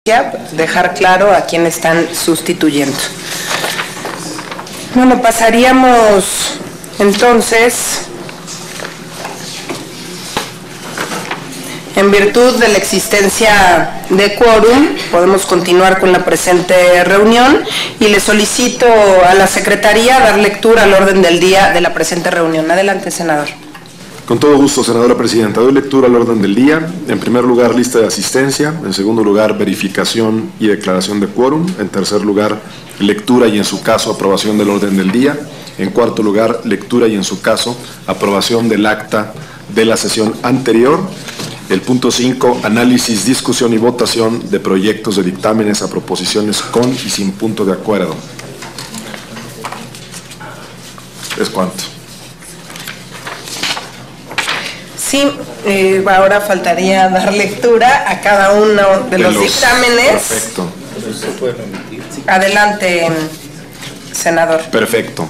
dejar claro a quién están sustituyendo. Bueno, pasaríamos entonces, en virtud de la existencia de quórum, podemos continuar con la presente reunión y le solicito a la Secretaría dar lectura al orden del día de la presente reunión. Adelante, senador. Con todo gusto, senadora presidenta. Doy lectura al orden del día. En primer lugar, lista de asistencia. En segundo lugar, verificación y declaración de quórum. En tercer lugar, lectura y, en su caso, aprobación del orden del día. En cuarto lugar, lectura y, en su caso, aprobación del acta de la sesión anterior. El punto 5, análisis, discusión y votación de proyectos de dictámenes a proposiciones con y sin punto de acuerdo. ¿Es cuánto? Sí, ahora faltaría dar lectura a cada uno de los dictámenes. Perfecto. Adelante, senador. Perfecto.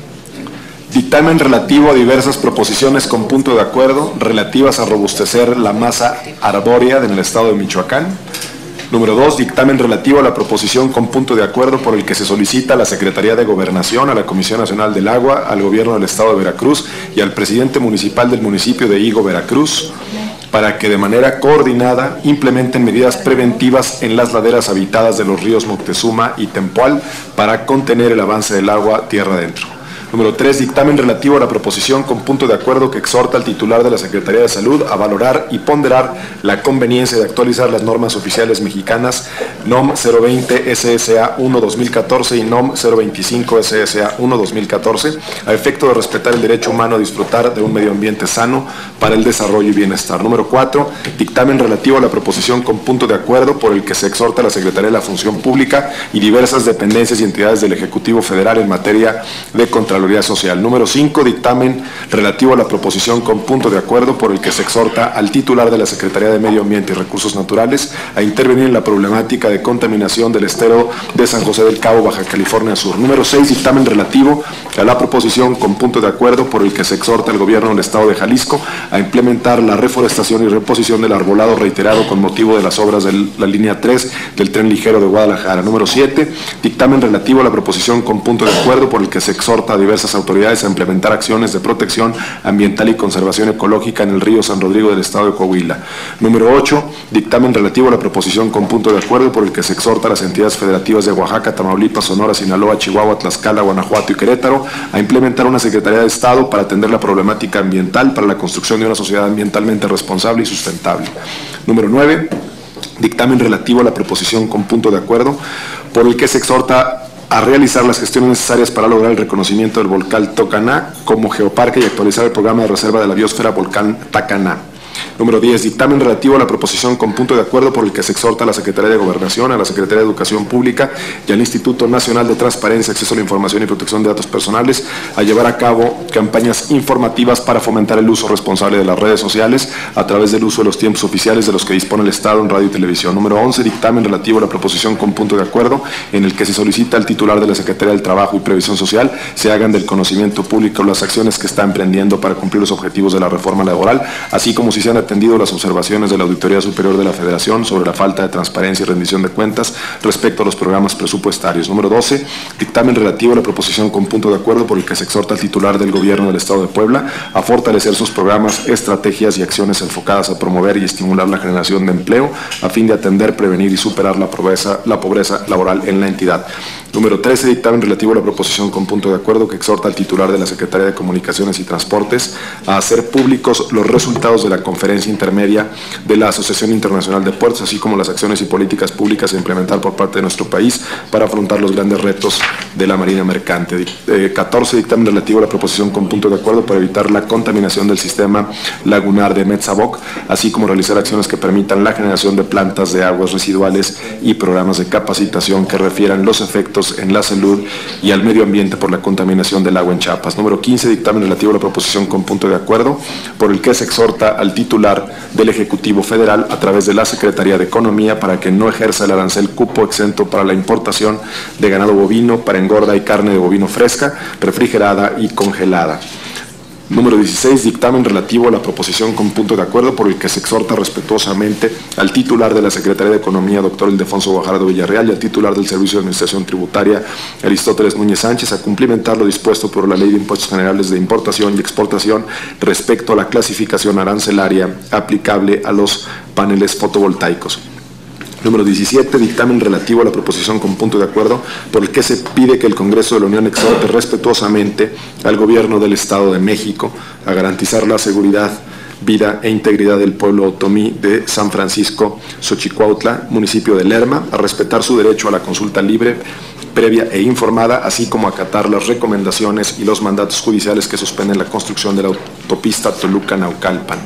Dictamen relativo a diversas proposiciones con punto de acuerdo relativas a robustecer la masa arbórea en el estado de Michoacán. Número 2, dictamen relativo a la proposición con punto de acuerdo por el que se solicita a la Secretaría de Gobernación, a la Comisión Nacional del Agua, al Gobierno del Estado de Veracruz y al presidente municipal del municipio de Higo, Veracruz, para que de manera coordinada implementen medidas preventivas en las laderas habitadas de los ríos Moctezuma y Tempoal para contener el avance del agua tierra adentro. Número 3, dictamen relativo a la proposición con punto de acuerdo que exhorta al titular de la Secretaría de Salud a valorar y ponderar la conveniencia de actualizar las normas oficiales mexicanas NOM 020 SSA 1-2014 y NOM 025 SSA 1-2014 a efecto de respetar el derecho humano a disfrutar de un medio ambiente sano para el desarrollo y bienestar. Número 4, dictamen relativo a la proposición con punto de acuerdo por el que se exhorta a la Secretaría de la Función Pública y diversas dependencias y entidades del Ejecutivo Federal en materia de Contraloría Social. Número 5, dictamen relativo a la proposición con punto de acuerdo por el que se exhorta al titular de la Secretaría de Medio Ambiente y Recursos Naturales a intervenir en la problemática de contaminación del estero de San José del Cabo, Baja California Sur. Número 6, dictamen relativo a la proposición con punto de acuerdo por el que se exhorta al Gobierno del Estado de Jalisco a implementar la reforestación y reposición del arbolado reiterado con motivo de las obras de la línea 3 del tren ligero de Guadalajara. Número 7, dictamen relativo a la proposición con punto de acuerdo por el que se exhorta a diversas autoridades a implementar acciones de protección ambiental y conservación ecológica en el río San Rodrigo del estado de Coahuila. Número 8, dictamen relativo a la proposición con punto de acuerdo por el que se exhorta a las entidades federativas de Oaxaca, Tamaulipas, Sonora, Sinaloa, Chihuahua, Tlaxcala, Guanajuato y Querétaro a implementar una Secretaría de Estado para atender la problemática ambiental para la construcción de una sociedad ambientalmente responsable y sustentable. Número 9, dictamen relativo a la proposición con punto de acuerdo por el que se exhorta a realizar las gestiones necesarias para lograr el reconocimiento del volcán Tocaná como geoparque y actualizar el programa de reserva de la biosfera Volcán Tacaná. Número 10, dictamen relativo a la proposición con punto de acuerdo por el que se exhorta a la Secretaría de Gobernación, a la Secretaría de Educación Pública y al Instituto Nacional de Transparencia, Acceso a la Información y Protección de Datos Personales a llevar a cabo campañas informativas para fomentar el uso responsable de las redes sociales a través del uso de los tiempos oficiales de los que dispone el Estado en radio y televisión. Número 11, dictamen relativo a la proposición con punto de acuerdo en el que se solicita al titular de la Secretaría del Trabajo y Previsión Social se hagan del conocimiento público las acciones que está emprendiendo para cumplir los objetivos de la reforma laboral, así como si se han atendido las observaciones de la Auditoría Superior de la Federación sobre la falta de transparencia y rendición de cuentas respecto a los programas presupuestarios. Número 12, dictamen relativo a la proposición con punto de acuerdo por el que se exhorta al titular del Gobierno del Estado de Puebla a fortalecer sus programas, estrategias y acciones enfocadas a promover y estimular la generación de empleo a fin de atender, prevenir y superar la pobreza laboral en la entidad. Número 13, dictamen relativo a la proposición con punto de acuerdo que exhorta al titular de la Secretaría de Comunicaciones y Transportes a hacer públicos los resultados de la conferencia intermedia de la Asociación Internacional de Puertos, así como las acciones y políticas públicas a implementar por parte de nuestro país para afrontar los grandes retos de la marina mercante. 14, dictamen relativo a la proposición con punto de acuerdo para evitar la contaminación del sistema lagunar de Metzaboc, así como realizar acciones que permitan la generación de plantas de aguas residuales y programas de capacitación que refieran los efectos en la salud y al medio ambiente por la contaminación del agua en Chiapas. Número 15, dictamen relativo a la proposición con punto de acuerdo por el que se exhorta al titular del Ejecutivo Federal a través de la Secretaría de Economía para que no ejerza el arancel cupo exento para la importación de ganado bovino para engorda y carne de bovino fresca, refrigerada y congelada. Número 16, dictamen relativo a la proposición con punto de acuerdo por el que se exhorta respetuosamente al titular de la Secretaría de Economía, doctor Ildefonso Guajardo Villarreal, y al titular del Servicio de Administración Tributaria, Aristóteles Núñez Sánchez, a cumplimentar lo dispuesto por la Ley de Impuestos Generales de Importación y Exportación respecto a la clasificación arancelaria aplicable a los paneles fotovoltaicos. Número 17, dictamen relativo a la proposición con punto de acuerdo por el que se pide que el Congreso de la Unión exhorte respetuosamente al Gobierno del Estado de México a garantizar la seguridad, vida e integridad del pueblo otomí de San Francisco Xochicuautla, municipio de Lerma, a respetar su derecho a la consulta libre, previa e informada, así como acatar las recomendaciones y los mandatos judiciales que suspenden la construcción de la autopista Toluca-Naucalpan.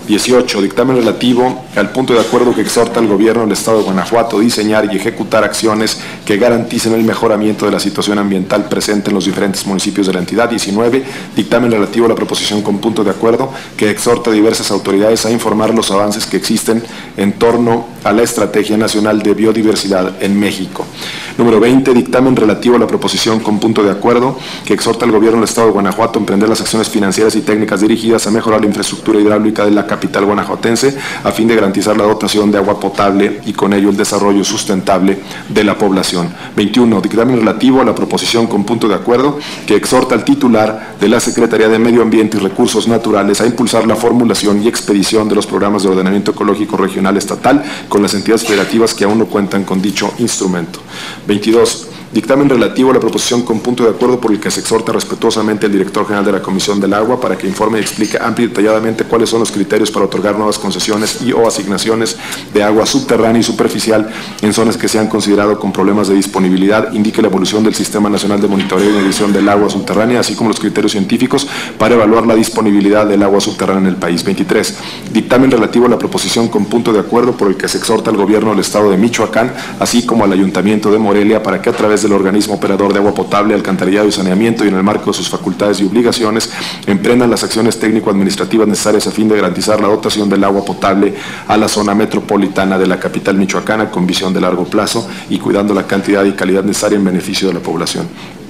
18. Dictamen relativo al punto de acuerdo que exhorta al Gobierno del Estado de Guanajuato a diseñar y ejecutar acciones que garanticen el mejoramiento de la situación ambiental presente en los diferentes municipios de la entidad. 19. Dictamen relativo a la proposición con punto de acuerdo que exhorta a diversas autoridades a informar los avances que existen en torno a la Estrategia Nacional de Biodiversidad en México. Número 20. Dictamen relativo a la proposición con punto de acuerdo que exhorta al Gobierno del Estado de Guanajuato a emprender las acciones financieras y técnicas dirigidas a mejorar la infraestructura hidráulica de la capital guanajuatense a fin de garantizar la dotación de agua potable y con ello el desarrollo sustentable de la población. 21. Dictamen relativo a la proposición con punto de acuerdo que exhorta al titular de la Secretaría de Medio Ambiente y Recursos Naturales a impulsar la formulación y expedición de los programas de ordenamiento ecológico regional estatal con las entidades federativas que aún no cuentan con dicho instrumento. 22. Dictamen relativo a la proposición con punto de acuerdo por el que se exhorta respetuosamente al director general de la Comisión del Agua para que informe y explique amplia y detalladamente cuáles son los criterios para otorgar nuevas concesiones y o asignaciones de agua subterránea y superficial en zonas que se han considerado con problemas de disponibilidad, indique la evolución del Sistema Nacional de Monitoreo y Medición del Agua Subterránea, así como los criterios científicos para evaluar la disponibilidad del agua subterránea en el país. 23. Dictamen relativo a la proposición con punto de acuerdo por el que se exhorta al Gobierno del Estado de Michoacán, así como al Ayuntamiento de Morelia, para que a través del organismo operador de agua potable, alcantarillado y saneamiento y en el marco de sus facultades y obligaciones, emprendan las acciones técnico-administrativas necesarias a fin de garantizar la dotación del agua potable a la zona metropolitana de la capital michoacana con visión de largo plazo y cuidando la cantidad y calidad necesaria en beneficio de la población.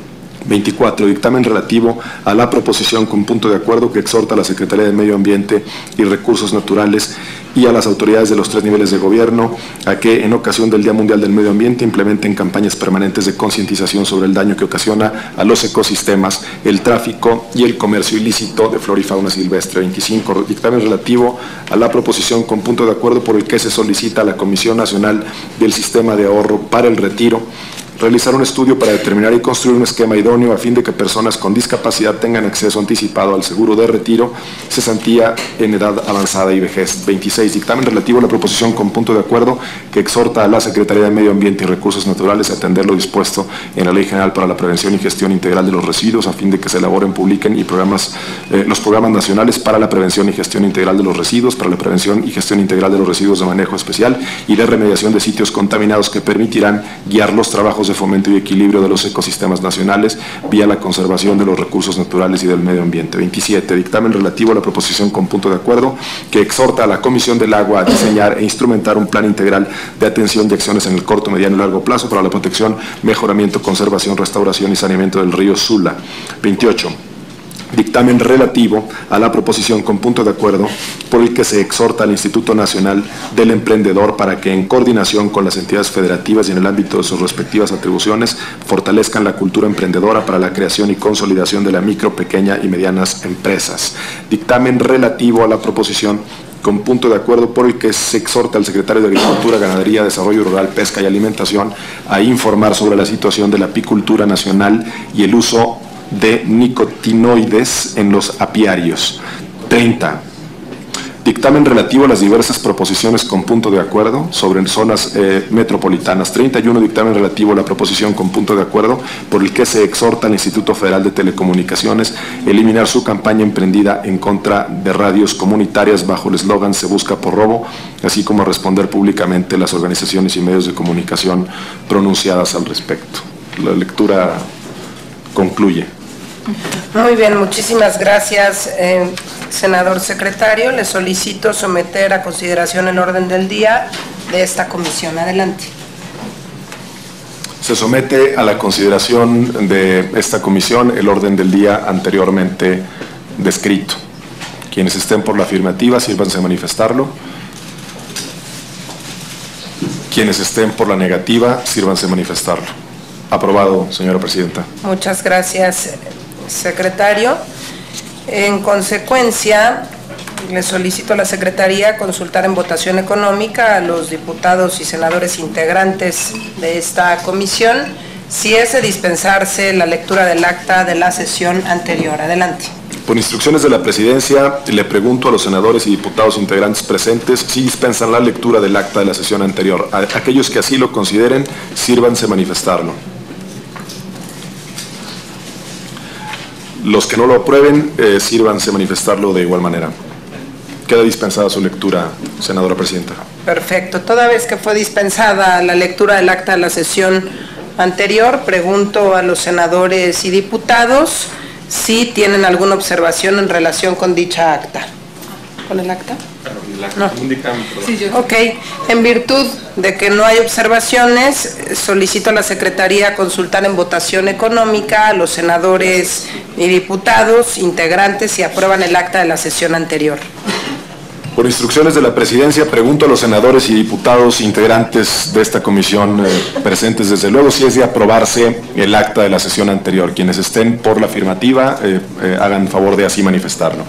24. Dictamen relativo a la proposición con punto de acuerdo que exhorta a la Secretaría de Medio Ambiente y Recursos Naturales y a las autoridades de los 3 niveles de gobierno a que, en ocasión del Día Mundial del Medio Ambiente, implementen campañas permanentes de concientización sobre el daño que ocasiona a los ecosistemas, el tráfico y el comercio ilícito de flora y fauna silvestre. 25. Dictamen relativo a la proposición con punto de acuerdo por el que se solicita a la Comisión Nacional del Sistema de Ahorro para el Retiro realizar un estudio para determinar y construir un esquema idóneo a fin de que personas con discapacidad tengan acceso anticipado al seguro de retiro, cesantía en edad avanzada y vejez. 26. Dictamen relativo a la proposición con punto de acuerdo que exhorta a la Secretaría de Medio Ambiente y Recursos Naturales a atender lo dispuesto en la Ley General para la Prevención y Gestión Integral de los Residuos a fin de que se elaboren, publiquen y los programas nacionales para la prevención y gestión integral de los residuos, para la prevención y gestión integral de los residuos de manejo especial y de remediación de sitios contaminados que permitirán guiar los trabajos de fomento y equilibrio de los ecosistemas nacionales vía la conservación de los recursos naturales y del medio ambiente. 27. Dictamen relativo a la proposición con punto de acuerdo que exhorta a la Comisión del Agua a diseñar e instrumentar un plan integral de atención y acciones en el corto, mediano y largo plazo para la protección, mejoramiento, conservación, restauración y saneamiento del río Sula. 28. Dictamen relativo a la proposición con punto de acuerdo por el que se exhorta al Instituto Nacional del Emprendedor para que, en coordinación con las entidades federativas y en el ámbito de sus respectivas atribuciones, fortalezcan la cultura emprendedora para la creación y consolidación de la micro, pequeña y medianas empresas. Dictamen relativo a la proposición con punto de acuerdo por el que se exhorta al Secretario de Agricultura, Ganadería, Desarrollo Rural, Pesca y Alimentación a informar sobre la situación de la apicultura nacional y el uso de nicotinoides en los apiarios. 30. Dictamen relativo a las diversas proposiciones con punto de acuerdo sobre zonas metropolitanas. 31. Dictamen relativo a la proposición con punto de acuerdo por el que se exhorta al Instituto Federal de Telecomunicaciones a eliminar su campaña emprendida en contra de radios comunitarias bajo el eslogan "Se busca por robo", así como a responder públicamente las organizaciones y medios de comunicación pronunciadas al respecto. La lectura concluye. Muy bien, muchísimas gracias, senador secretario. Le solicito someter a consideración el orden del día de esta comisión. Adelante. Se somete a la consideración de esta comisión el orden del día anteriormente descrito. Quienes estén por la afirmativa, sírvanse a manifestarlo. Quienes estén por la negativa, sírvanse a manifestarlo. Aprobado, señora presidenta. Muchas gracias, secretario. En consecuencia, le solicito a la Secretaría consultar en votación económica a los diputados y senadores integrantes de esta comisión si es de dispensarse la lectura del acta de la sesión anterior. Adelante. Por instrucciones de la presidencia, le pregunto a los senadores y diputados integrantes presentes si dispensan la lectura del acta de la sesión anterior. A aquellos que así lo consideren, sírvanse a manifestarlo. Los que no lo aprueben, sírvanse a manifestarlo de igual manera. Queda dispensada su lectura, senadora presidenta. Perfecto. Toda vez que fue dispensada la lectura del acta de la sesión anterior, pregunto a los senadores y diputados si tienen alguna observación en relación con dicha acta. ¿Con el acta? No. Ok. En virtud de que no hay observaciones, solicito a la Secretaría consultar en votación económica a los senadores y diputados integrantes si aprueban el acta de la sesión anterior. Por instrucciones de la presidencia, pregunto a los senadores y diputados integrantes de esta comisión presentes, desde luego, si es de aprobarse el acta de la sesión anterior. Quienes estén por la afirmativa, hagan favor de así manifestarlo.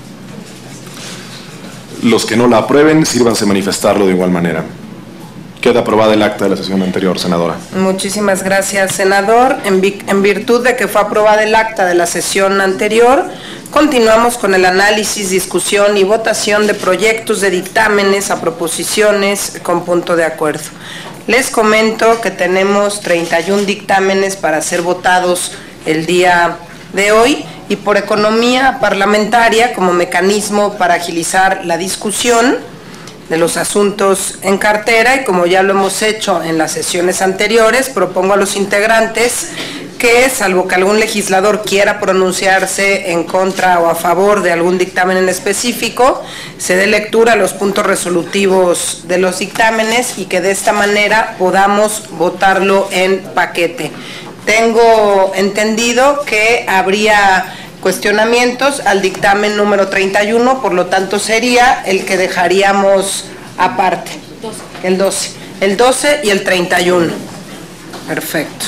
Los que no la aprueben, sírvanse a manifestarlo de igual manera. Queda aprobada el acta de la sesión anterior, senadora. Muchísimas gracias, senador. En virtud de que fue aprobada el acta de la sesión anterior, continuamos con el análisis, discusión y votación de proyectos de dictámenes a proposiciones con punto de acuerdo. Les comento que tenemos 31 dictámenes para ser votados el día de hoy y por economía parlamentaria como mecanismo para agilizar la discusión de los asuntos en cartera y como ya lo hemos hecho en las sesiones anteriores, propongo a los integrantes que, salvo que algún legislador quiera pronunciarse en contra o a favor de algún dictamen en específico, se dé lectura a los puntos resolutivos de los dictámenes y que de esta manera podamos votarlo en paquete. Tengo entendido que habría cuestionamientos al dictamen número 31, por lo tanto sería el que dejaríamos aparte. El 12 y el 31. Perfecto.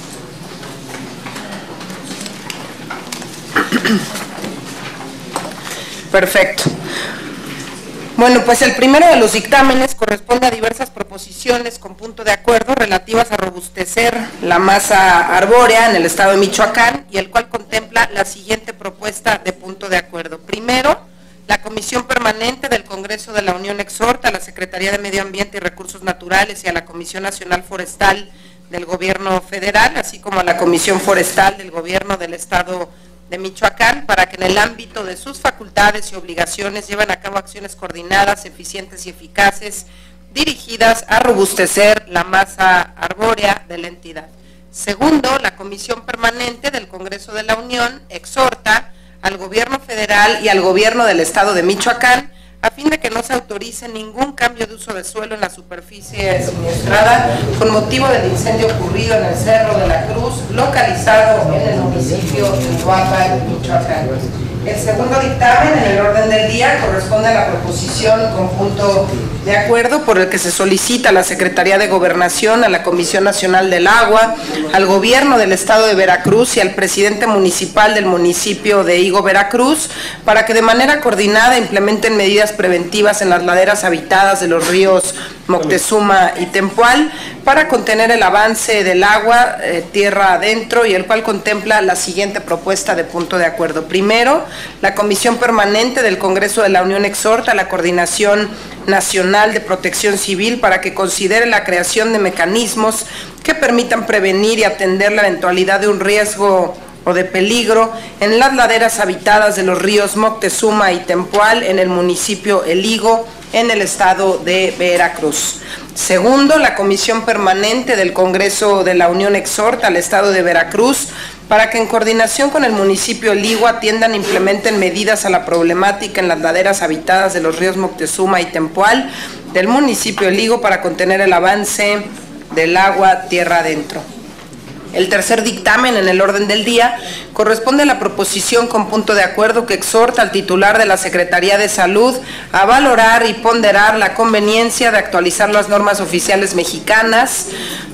Perfecto. Bueno, pues el primero de los dictámenes corresponde a diversas proposiciones con punto de acuerdo relativas a robustecer la masa arbórea en el estado de Michoacán y el cual contempla la siguiente propuesta de punto de acuerdo. Primero, la Comisión Permanente del Congreso de la Unión exhorta a la Secretaría de Medio Ambiente y Recursos Naturales y a la Comisión Nacional Forestal del Gobierno Federal, así como a la Comisión Forestal del Gobierno del Estado de Michoacán, para que en el ámbito de sus facultades y obligaciones lleven a cabo acciones coordinadas, eficientes y eficaces dirigidas a robustecer la masa arbórea de la entidad. Segundo, la Comisión Permanente del Congreso de la Unión exhorta al Gobierno Federal y al Gobierno del Estado de Michoacán a fin de que no se autorice ningún cambio de uso de suelo en la superficie suministrada con motivo del incendio ocurrido en el Cerro de la Cruz, localizado en el municipio de Uruapan, Michoacán. El segundo dictamen en el orden del día corresponde a la proposición con punto de acuerdo por el que se solicita a la Secretaría de Gobernación, a la Comisión Nacional del Agua, al Gobierno del Estado de Veracruz y al presidente municipal del municipio de Higo, Veracruz, para que de manera coordinada implementen medidas preventivas en las laderas habitadas de los ríos Moctezuma y Tempual para contener el avance del agua tierra adentro y el cual contempla la siguiente propuesta de punto de acuerdo. Primero, la Comisión Permanente del Congreso de la Unión exhorta a la Coordinación Nacional de Protección Civil para que considere la creación de mecanismos que permitan prevenir y atender la eventualidad de un riesgo o de peligro en las laderas habitadas de los ríos Moctezuma y Tempual en el municipio El Higo, en el estado de Veracruz. Segundo, la Comisión Permanente del Congreso de la Unión exhorta al estado de Veracruz para que en coordinación con el municipio El Higo atiendan e implementen medidas a la problemática en las laderas habitadas de los ríos Moctezuma y Tempual del municipio El Higo para contener el avance del agua tierra adentro. El tercer dictamen en el orden del día corresponde a la proposición con punto de acuerdo que exhorta al titular de la Secretaría de Salud a valorar y ponderar la conveniencia de actualizar las normas oficiales mexicanas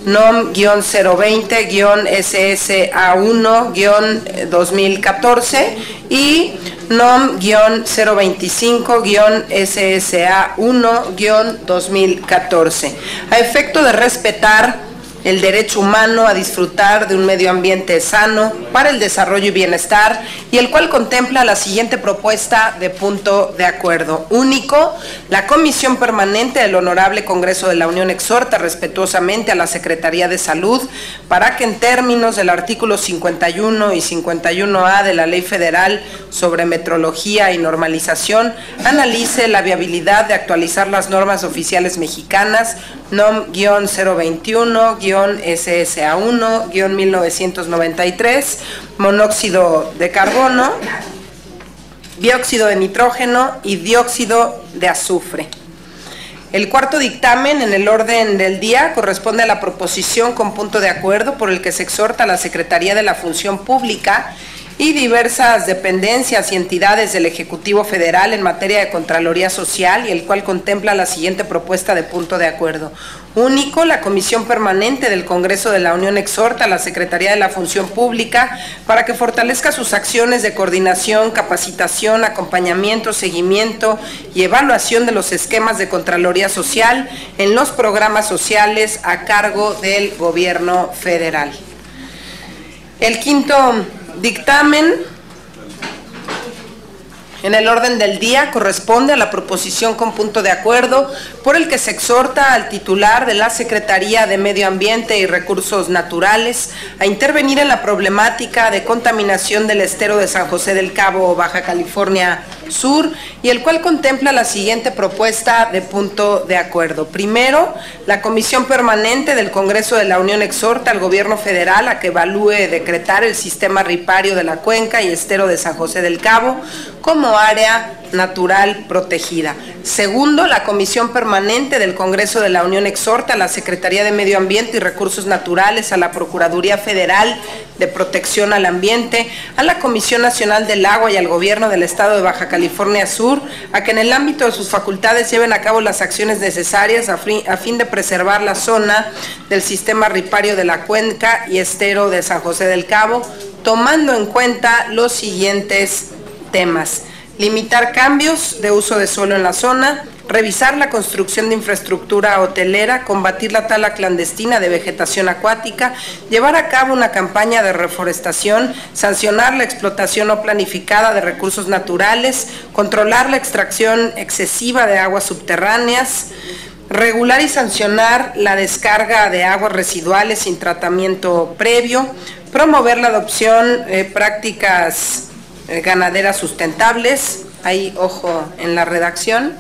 NOM-020-SSA1-2014 y NOM-025-SSA1-2014, a efecto de respetar el derecho humano a disfrutar de un medio ambiente sano para el desarrollo y bienestar, y el cual contempla la siguiente propuesta de punto de acuerdo. Único, la Comisión Permanente del Honorable Congreso de la Unión exhorta respetuosamente a la Secretaría de Salud para que en términos del artículo 51 y 51A de la Ley Federal sobre Metrología y Normalización analice la viabilidad de actualizar las normas oficiales mexicanas NOM-021-SSA1-1993, monóxido de carbono, dióxido de nitrógeno y dióxido de azufre. El cuarto dictamen en el orden del día corresponde a la proposición con punto de acuerdo por el que se exhorta a la Secretaría de la Función Pública y diversas dependencias y entidades del Ejecutivo Federal en materia de Contraloría Social, y el cual contempla la siguiente propuesta de punto de acuerdo. Único, la Comisión Permanente del Congreso de la Unión exhorta a la Secretaría de la Función Pública para que fortalezca sus acciones de coordinación, capacitación, acompañamiento, seguimiento y evaluación de los esquemas de Contraloría Social en los programas sociales a cargo del Gobierno Federal. El quinto dictamen en el orden del día corresponde a la proposición con punto de acuerdo por el que se exhorta al titular de la Secretaría de Medio Ambiente y Recursos Naturales a intervenir en la problemática de contaminación del estero de San José del Cabo, Baja California Sur, y el cual contempla la siguiente propuesta de punto de acuerdo. Primero, la Comisión Permanente del Congreso de la Unión exhorta al Gobierno Federal a que evalúe decretar el sistema ripario de la cuenca y estero de San José del Cabo como área natural protegida. Segundo, la Comisión Permanente del Congreso de la Unión exhorta a la Secretaría de Medio Ambiente y Recursos Naturales, a la Procuraduría Federal de Protección al Ambiente, a la Comisión Nacional del Agua y al Gobierno del Estado de Baja California Sur a que en el ámbito de sus facultades lleven a cabo las acciones necesarias a fin de preservar la zona del sistema ripario de la cuenca y estero de San José del Cabo, tomando en cuenta los siguientes temas: limitar cambios de uso de suelo en la zona, revisar la construcción de infraestructura hotelera, combatir la tala clandestina de vegetación acuática, llevar a cabo una campaña de reforestación, sancionar la explotación no planificada de recursos naturales, controlar la extracción excesiva de aguas subterráneas, regular y sancionar la descarga de aguas residuales sin tratamiento previo, promover la adopción de prácticas ganaderas sustentables, ahí ojo en la redacción,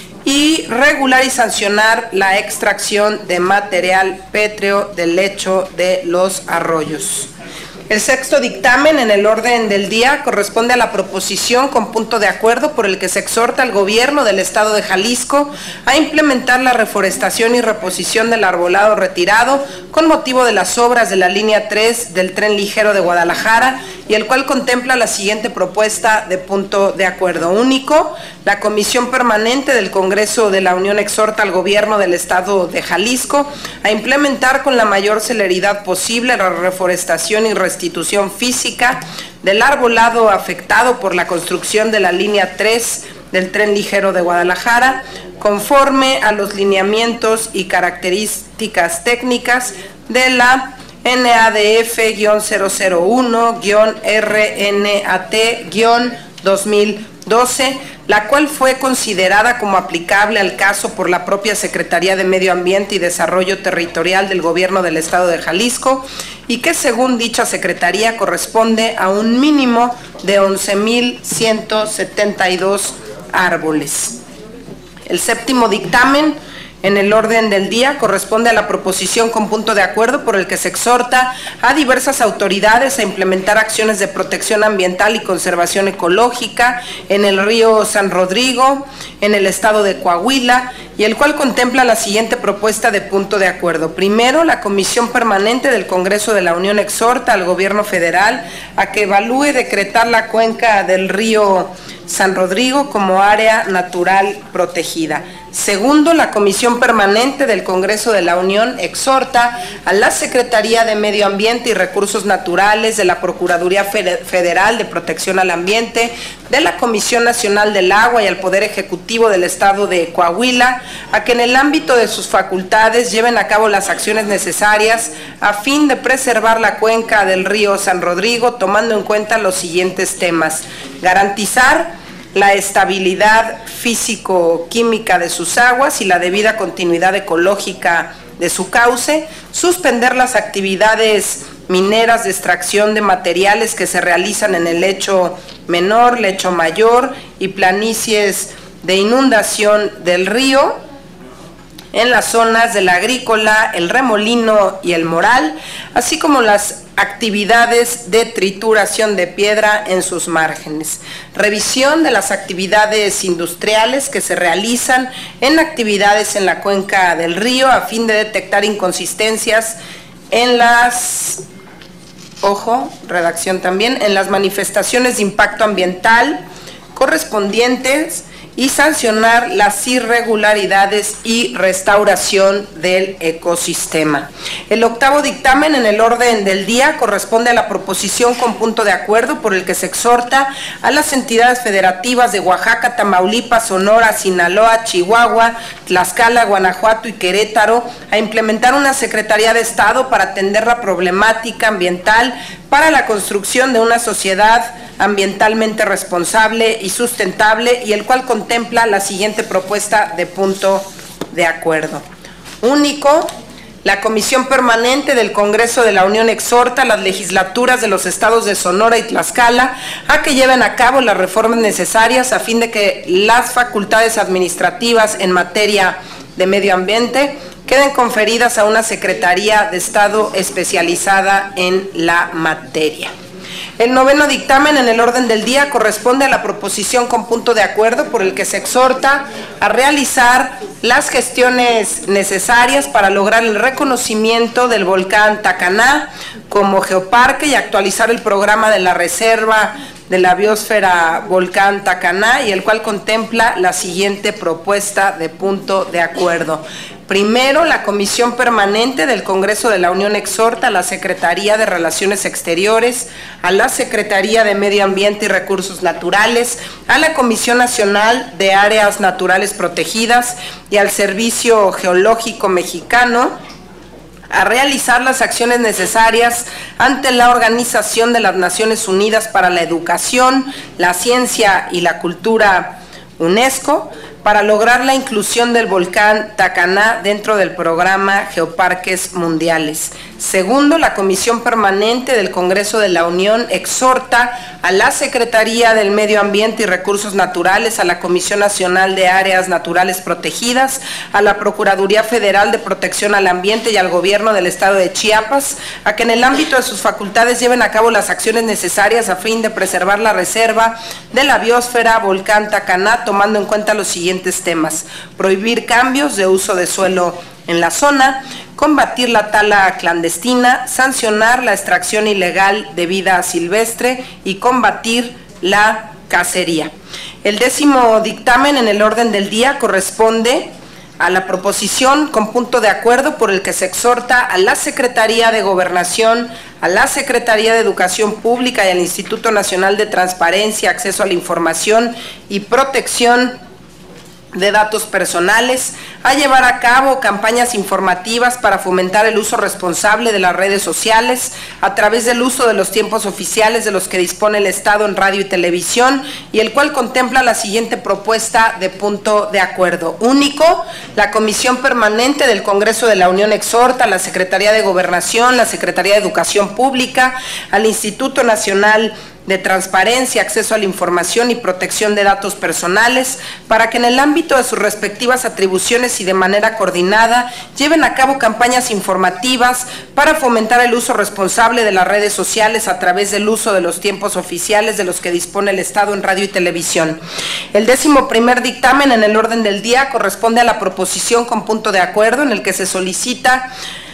y regular y sancionar la extracción de material pétreo del lecho de los arroyos. El sexto dictamen en el orden del día corresponde a la proposición con punto de acuerdo por el que se exhorta al Gobierno del Estado de Jalisco a implementar la reforestación y reposición del arbolado retirado con motivo de las obras de la línea 3 del Tren Ligero de Guadalajara, y el cual contempla la siguiente propuesta de punto de acuerdo. Único, la Comisión Permanente del Congreso de la Unión exhorta al Gobierno del Estado de Jalisco a implementar con la mayor celeridad posible la reforestación y restitución física del arbolado afectado por la construcción de la línea 3 del Tren Ligero de Guadalajara, conforme a los lineamientos y características técnicas de la NADF-001-RNAT-2012, la cual fue considerada como aplicable al caso por la propia Secretaría de Medio Ambiente y Desarrollo Territorial del Gobierno del Estado de Jalisco, y que según dicha Secretaría corresponde a un mínimo de 11.172 árboles. El séptimo dictamen en el orden del día corresponde a la proposición con punto de acuerdo por el que se exhorta a diversas autoridades a implementar acciones de protección ambiental y conservación ecológica en el río San Rodrigo, en el estado de Coahuila, y el cual contempla la siguiente propuesta de punto de acuerdo. Primero, la Comisión Permanente del Congreso de la Unión exhorta al Gobierno Federal a que evalúe decretar la cuenca del río San Rodrigo como área natural protegida. Segundo, la Comisión Permanente del Congreso de la Unión exhorta a la Secretaría de Medio Ambiente y Recursos Naturales, de la Procuraduría Federal de Protección al Ambiente, de la Comisión Nacional del Agua y al Poder Ejecutivo del Estado de Coahuila a que en el ámbito de sus facultades lleven a cabo las acciones necesarias a fin de preservar la cuenca del río San Rodrigo, tomando en cuenta los siguientes temas: garantizar la estabilidad físico-química de sus aguas y la debida continuidad ecológica de su cauce, suspender las actividades mineras de extracción de materiales que se realizan en el lecho menor, lecho mayor y planicies de inundación del río, en las zonas del Agrícola, el Remolino y el Moral, así como las actividades de trituración de piedra en sus márgenes. Revisión de las actividades industriales que se realizan en actividades en la cuenca del río a fin de detectar inconsistencias en las, redacción también, en las manifestaciones de impacto ambiental correspondientes y sancionar las irregularidades y restauración del ecosistema. El octavo dictamen en el orden del día corresponde a la proposición con punto de acuerdo por el que se exhorta a las entidades federativas de Oaxaca, Tamaulipas, Sonora, Sinaloa, Chihuahua, Tlaxcala, Guanajuato y Querétaro a implementar una Secretaría de Estado para atender la problemática ambiental para la construcción de una sociedad ambientalmente responsable y sustentable, y el cual contempla la siguiente propuesta de punto de acuerdo. Único, la Comisión Permanente del Congreso de la Unión exhorta a las legislaturas de los estados de Sonora y Tlaxcala a que lleven a cabo las reformas necesarias a fin de que las facultades administrativas en materia de medio ambiente queden conferidas a una Secretaría de Estado especializada en la materia. El noveno dictamen en el orden del día corresponde a la proposición con punto de acuerdo por el que se exhorta a realizar las gestiones necesarias para lograr el reconocimiento del volcán Tacaná como geoparque y actualizar el programa de la Reserva de la Biosfera Volcán Tacaná, y el cual contempla la siguiente propuesta de punto de acuerdo. Primero, la Comisión Permanente del Congreso de la Unión exhorta a la Secretaría de Relaciones Exteriores, a la Secretaría de Medio Ambiente y Recursos Naturales, a la Comisión Nacional de Áreas Naturales Protegidas y al Servicio Geológico Mexicano a realizar las acciones necesarias ante la Organización de las Naciones Unidas para la Educación, la Ciencia y la Cultura, UNESCO, para lograr la inclusión del volcán Tacaná dentro del programa Geoparques Mundiales. Segundo, la Comisión Permanente del Congreso de la Unión exhorta a la Secretaría del Medio Ambiente y Recursos Naturales, a la Comisión Nacional de Áreas Naturales Protegidas, a la Procuraduría Federal de Protección al Ambiente y al Gobierno del Estado de Chiapas, a que en el ámbito de sus facultades lleven a cabo las acciones necesarias a fin de preservar la reserva de la biosfera Volcán Tacaná, tomando en cuenta los siguientes temas: prohibir cambios de uso de suelo en la zona, combatir la tala clandestina, sancionar la extracción ilegal de vida silvestre y combatir la cacería. El décimo dictamen en el orden del día corresponde a la proposición con punto de acuerdo por el que se exhorta a la Secretaría de Gobernación, a la Secretaría de Educación Pública y al Instituto Nacional de Transparencia, Acceso a la Información y Protección de Datos Personales a llevar a cabo campañas informativas para fomentar el uso responsable de las redes sociales a través del uso de los tiempos oficiales de los que dispone el Estado en radio y televisión, y el cual contempla la siguiente propuesta de punto de acuerdo. Único, la Comisión Permanente del Congreso de la Unión exhorta a la Secretaría de Gobernación, la Secretaría de Educación Pública, al Instituto Nacional de Transparencia, Acceso a la Información y Protección de Datos Personales, para que en el ámbito de sus respectivas atribuciones mujeres y de manera coordinada lleven a cabo campañas informativas para fomentar el uso responsable de las redes sociales a través del uso de los tiempos oficiales de los que dispone el Estado en radio y televisión. El 11º dictamen en el orden del día corresponde a la proposición con punto de acuerdo en el que se solicita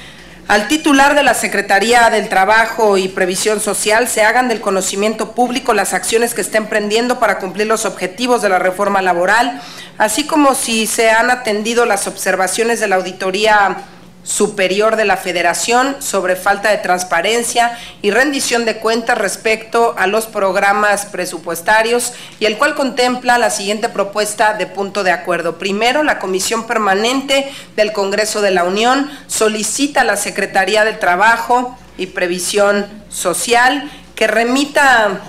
al titular de la Secretaría del Trabajo y Previsión Social se hagan del conocimiento público las acciones que está emprendiendo para cumplir los objetivos de la reforma laboral, así como si se han atendido las observaciones de la Auditoría Superior de la Federación sobre falta de transparencia y rendición de cuentas respecto a los programas presupuestarios, y el cual contempla la siguiente propuesta de punto de acuerdo. Primero, la Comisión Permanente del Congreso de la Unión solicita a la Secretaría de Trabajo y Previsión Social que remita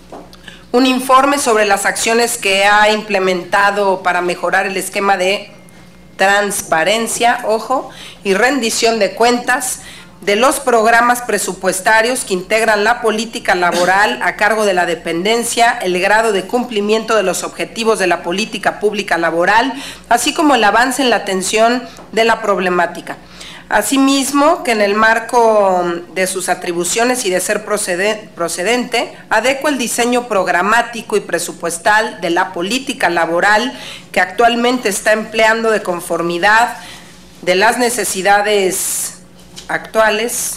un informe sobre las acciones que ha implementado para mejorar el esquema de transparencia, ojo, y rendición de cuentas de los programas presupuestarios que integran la política laboral a cargo de la dependencia, el grado de cumplimiento de los objetivos de la política pública laboral, así como el avance en la atención de la problemática. Asimismo, que en el marco de sus atribuciones y de ser procedente, adecue el diseño programático y presupuestal de la política laboral que actualmente está empleando de conformidad de las necesidades actuales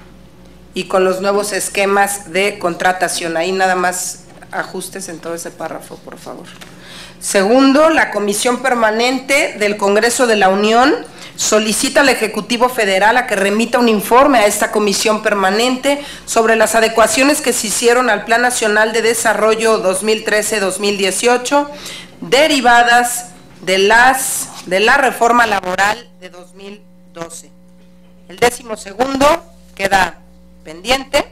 y con los nuevos esquemas de contratación. Ahí nada más ajustes en todo ese párrafo, por favor. Segundo, la Comisión Permanente del Congreso de la Unión solicita al Ejecutivo Federal a que remita un informe a esta Comisión Permanente sobre las adecuaciones que se hicieron al Plan Nacional de Desarrollo 2013-2018 derivadas de la reforma laboral de 2012. El 12º queda pendiente.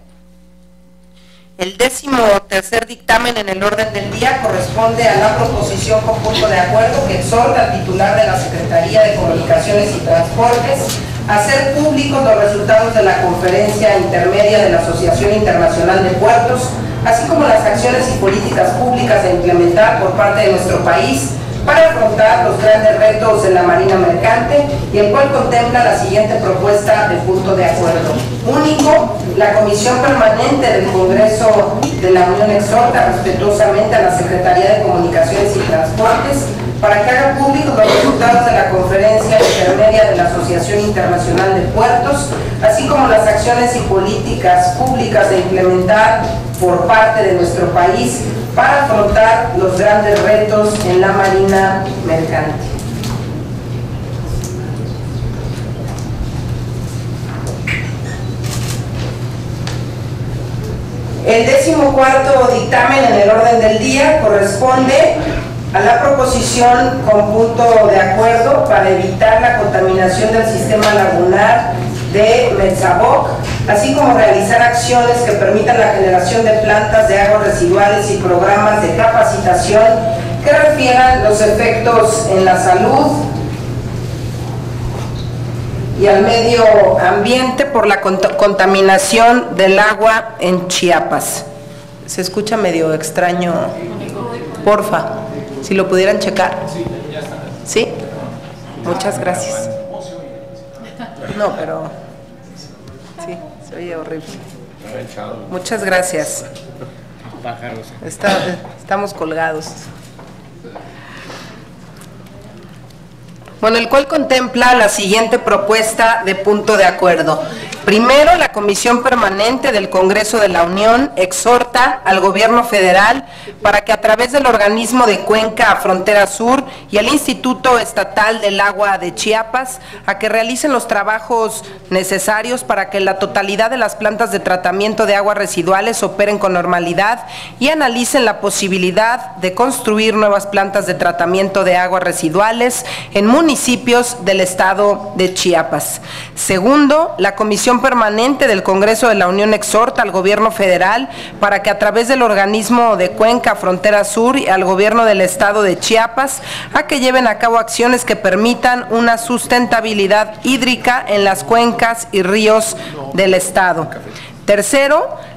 El 13º dictamen en el orden del día corresponde a la proposición con punto de acuerdo que exhorta al titular de la Secretaría de Comunicaciones y Transportes a hacer públicos los resultados de la conferencia intermedia de la Asociación Internacional de Puertos, así como las acciones y políticas públicas a implementar por parte de nuestro país para afrontar los grandes retos de la Marina Mercante, y el cual contempla la siguiente propuesta de punto de acuerdo. Único, la Comisión Permanente del Congreso de la Unión exhorta respetuosamente a la Secretaría de Comunicaciones y Transportes para que haga públicos los resultados de la conferencia intermedia de la Asociación Internacional de Puertos, así como las acciones y políticas públicas de implementar por parte de nuestro país para afrontar los grandes retos en la Marina Mercante. El 14º dictamen en el orden del día corresponde a la proposición con punto de acuerdo para evitar la contaminación del sistema lagunar de Metzaboc, así como realizar acciones que permitan la generación de plantas de aguas residuales y programas de capacitación que refieran los efectos en la salud y al medio ambiente por la contaminación del agua en Chiapas. Se escucha medio extraño, porfa, si lo pudieran checar. ¿Sí? Muchas gracias. No, pero sí, se oye horrible. Muchas gracias. Estamos colgados. Bueno, el cual contempla la siguiente propuesta de punto de acuerdo. Primero, la Comisión Permanente del Congreso de la Unión exhorta al Gobierno Federal para que a través del organismo de Cuenca Frontera Sur y el Instituto Estatal del Agua de Chiapas a que realicen los trabajos necesarios para que la totalidad de las plantas de tratamiento de aguas residuales operen con normalidad y analicen la posibilidad de construir nuevas plantas de tratamiento de aguas residuales en municipios del estado de Chiapas. Segundo, la Comisión Permanente del Congreso de la Unión exhorta al Gobierno Federal para que a través del organismo de Cuenca Frontera Sur y al Gobierno del Estado de Chiapas a que lleven a cabo acciones que permitan una sustentabilidad hídrica en las cuencas y ríos del Estado. Tercero,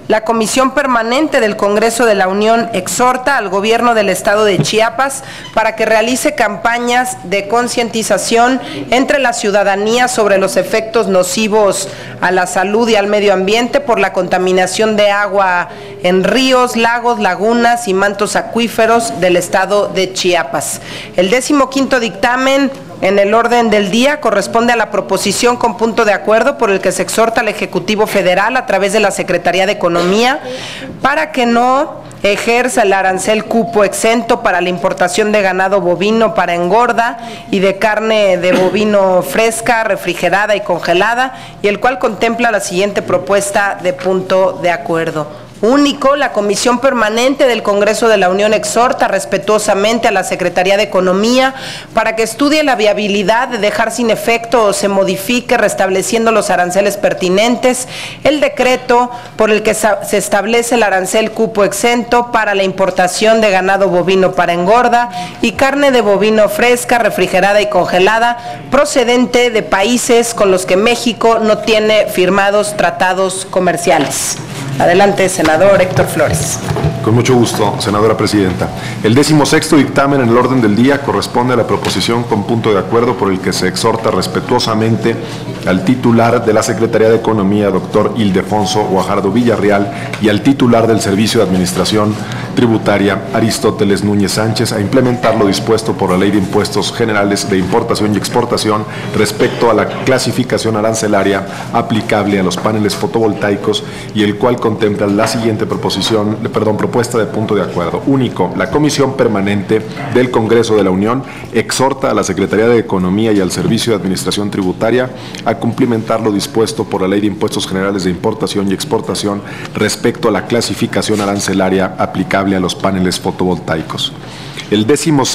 La Comisión Permanente del Congreso de la Unión exhorta al Gobierno del Estado de Chiapas para que realice campañas de concientización entre la ciudadanía sobre los efectos nocivos a la salud y al medio ambiente por la contaminación de agua en ríos, lagos, lagunas y mantos acuíferos del Estado de Chiapas. El 15º dictamen en el orden del día corresponde a la proposición con punto de acuerdo por el que se exhorta al Ejecutivo Federal a través de la Secretaría de Economía para que no ejerza el arancel cupo exento para la importación de ganado bovino para engorda y de carne de bovino fresca, refrigerada y congelada, y el cual contempla la siguiente propuesta de punto de acuerdo. Único, la Comisión Permanente del Congreso de la Unión exhorta respetuosamente a la Secretaría de Economía para que estudie la viabilidad de dejar sin efecto o se modifique, restableciendo los aranceles pertinentes, el decreto por el que se establece el arancel cupo exento para la importación de ganado bovino para engorda y carne de bovino fresca, refrigerada y congelada procedente de países con los que México no tiene firmados tratados comerciales. Adelante, senador Héctor Flores. Con mucho gusto, senadora presidenta. El 16º dictamen en el orden del día corresponde a la proposición con punto de acuerdo por el que se exhorta respetuosamente al titular de la Secretaría de Economía, doctor Ildefonso Guajardo Villarreal, y al titular del Servicio de Administración Tributaria, Aristóteles Núñez Sánchez, a implementar lo dispuesto por la Ley de Impuestos Generales de Importación y Exportación respecto a la clasificación arancelaria aplicable a los paneles fotovoltaicos, y el cual contempla la siguiente propuesta de punto de acuerdo. Único, la Comisión Permanente del Congreso de la Unión exhorta a la Secretaría de Economía y al Servicio de Administración Tributaria a cumplimentar lo dispuesto por la Ley de Impuestos Generales de Importación y Exportación respecto a la clasificación arancelaria aplicable a los paneles fotovoltaicos. El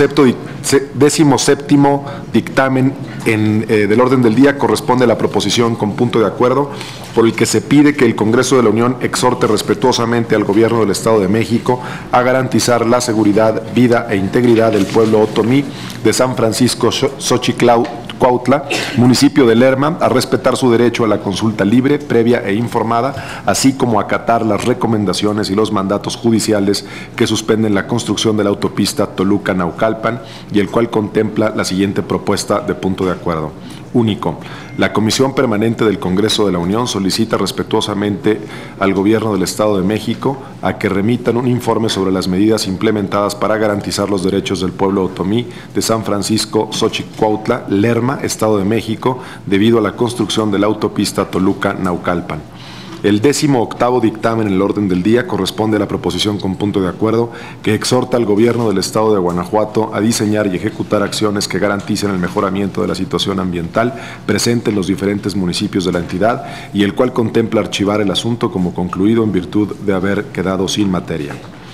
17º dictamen del orden del día corresponde a la proposición con punto de acuerdo por el que se pide que el Congreso de la Unión exhorte respetuosamente al Gobierno del Estado de México a garantizar la seguridad, vida e integridad del pueblo otomí de San Francisco Xochiclautla, municipio de Lerma, a respetar su derecho a la consulta libre, previa e informada, así como a acatar las recomendaciones y los mandatos judiciales que suspenden la construcción de la autopista Toluca-Naucalpan, y el cual contempla la siguiente propuesta de punto de acuerdo. Único, la Comisión Permanente del Congreso de la Unión solicita respetuosamente al Gobierno del Estado de México a que remitan un informe sobre las medidas implementadas para garantizar los derechos del pueblo otomí de San Francisco Xochicuautla, Lerma, Estado de México, debido a la construcción de la autopista Toluca-Naucalpan. El 18º dictamen en el orden del día corresponde a la proposición con punto de acuerdo que exhorta al Gobierno del Estado de Guanajuato a diseñar y ejecutar acciones que garanticen el mejoramiento de la situación ambiental presente en los diferentes municipios de la entidad, y el cual contempla archivar el asunto como concluido en virtud de haber quedado sin materia.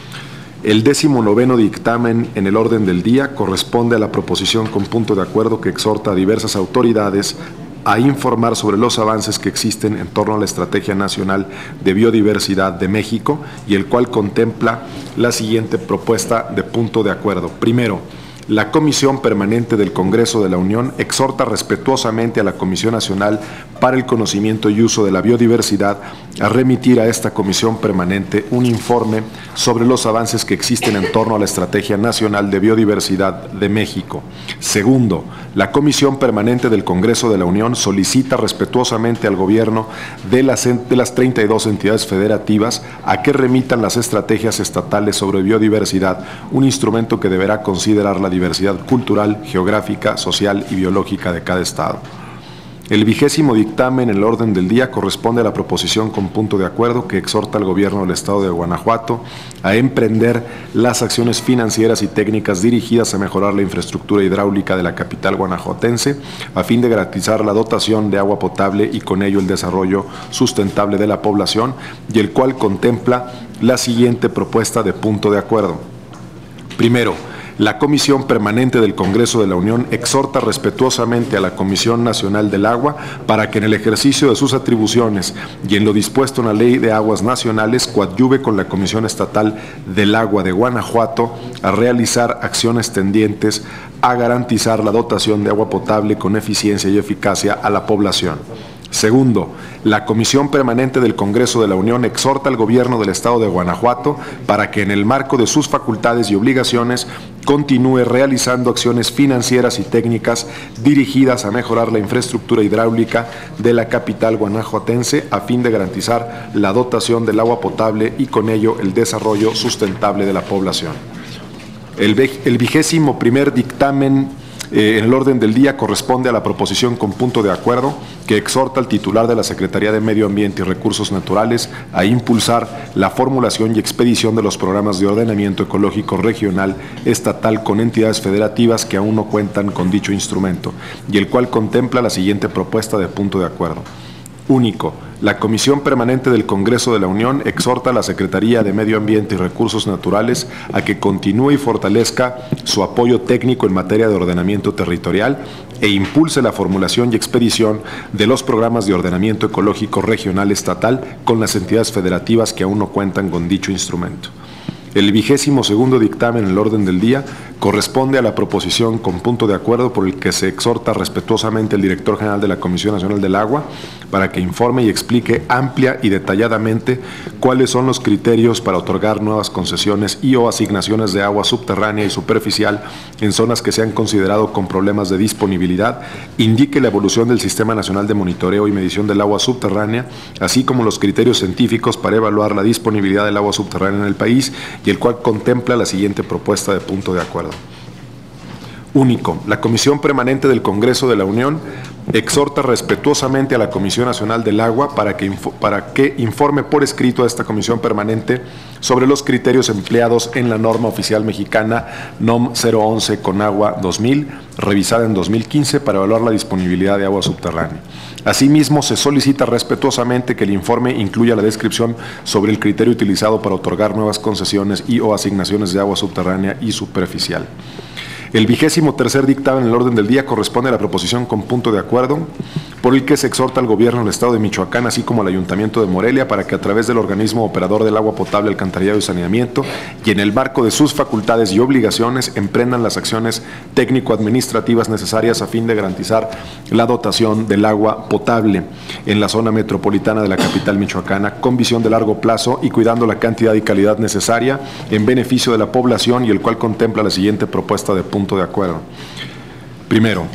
El 19º dictamen en el orden del día corresponde a la proposición con punto de acuerdo que exhorta a diversas autoridades a informar sobre los avances que existen en torno a la Estrategia Nacional de Biodiversidad de México, y el cual contempla la siguiente propuesta de punto de acuerdo. Primero, la Comisión Permanente del Congreso de la Unión exhorta respetuosamente a la Comisión Nacional para el Conocimiento y Uso de la Biodiversidad a remitir a esta Comisión Permanente un informe sobre los avances que existen en torno a la Estrategia Nacional de Biodiversidad de México. Segundo, la Comisión Permanente del Congreso de la Unión solicita respetuosamente al Gobierno de las 32 entidades federativas a que remitan las estrategias estatales sobre biodiversidad, un instrumento que deberá considerar la diversidad cultural, geográfica, social y biológica de cada estado. El 20º dictamen en el orden del día corresponde a la proposición con punto de acuerdo que exhorta al Gobierno del Estado de Guanajuato a emprender las acciones financieras y técnicas dirigidas a mejorar la infraestructura hidráulica de la capital guanajuatense a fin de garantizar la dotación de agua potable y con ello el desarrollo sustentable de la población, y el cual contempla la siguiente propuesta de punto de acuerdo. Primero, la Comisión Permanente del Congreso de la Unión exhorta respetuosamente a la Comisión Nacional del Agua para que en el ejercicio de sus atribuciones y en lo dispuesto en la Ley de Aguas Nacionales coadyuve con la Comisión Estatal del Agua de Guanajuato a realizar acciones tendientes a garantizar la dotación de agua potable con eficiencia y eficacia a la población. Segundo, la Comisión Permanente del Congreso de la Unión exhorta al Gobierno del Estado de Guanajuato para que en el marco de sus facultades y obligaciones continúe realizando acciones financieras y técnicas dirigidas a mejorar la infraestructura hidráulica de la capital guanajuatense a fin de garantizar la dotación del agua potable y con ello el desarrollo sustentable de la población. El 21º dictamen en el orden del día corresponde a la proposición con punto de acuerdo que exhorta al titular de la Secretaría de Medio Ambiente y Recursos Naturales a impulsar la formulación y expedición de los programas de ordenamiento ecológico regional estatal con entidades federativas que aún no cuentan con dicho instrumento, y el cual contempla la siguiente propuesta de punto de acuerdo. Único. La Comisión Permanente del Congreso de la Unión exhorta a la Secretaría de Medio Ambiente y Recursos Naturales a que continúe y fortalezca su apoyo técnico en materia de ordenamiento territorial e impulse la formulación y expedición de los programas de ordenamiento ecológico regional estatal con las entidades federativas que aún no cuentan con dicho instrumento. El 22º dictamen en el orden del día corresponde a la proposición con punto de acuerdo por el que se exhorta respetuosamente al director general de la Comisión Nacional del Agua para que informe y explique amplia y detalladamente cuáles son los criterios para otorgar nuevas concesiones y o asignaciones de agua subterránea y superficial en zonas que se han considerado con problemas de disponibilidad, indique la evolución del Sistema Nacional de Monitoreo y Medición del Agua Subterránea, así como los criterios científicos para evaluar la disponibilidad del agua subterránea en el país, y el cual contempla la siguiente propuesta de punto de acuerdo. Único. La Comisión Permanente del Congreso de la Unión exhorta respetuosamente a la Comisión Nacional del Agua para que informe por escrito a esta Comisión Permanente sobre los criterios empleados en la norma oficial mexicana NOM 011 Conagua 2000, revisada en 2015, para evaluar la disponibilidad de agua subterránea. Asimismo, se solicita respetuosamente que el informe incluya la descripción sobre el criterio utilizado para otorgar nuevas concesiones y o asignaciones de agua subterránea y superficial. El 23º dictamen en el orden del día corresponde a la proposición con punto de acuerdo por el que se exhorta al Gobierno del Estado de Michoacán, así como al Ayuntamiento de Morelia, para que a través del organismo operador del agua potable, alcantarillado y saneamiento, y en el marco de sus facultades y obligaciones, emprendan las acciones técnico-administrativas necesarias a fin de garantizar la dotación del agua potable en la zona metropolitana de la capital michoacana, con visión de largo plazo y cuidando la cantidad y calidad necesaria en beneficio de la población, y el cual contempla la siguiente propuesta de punto de acuerdo. Primero,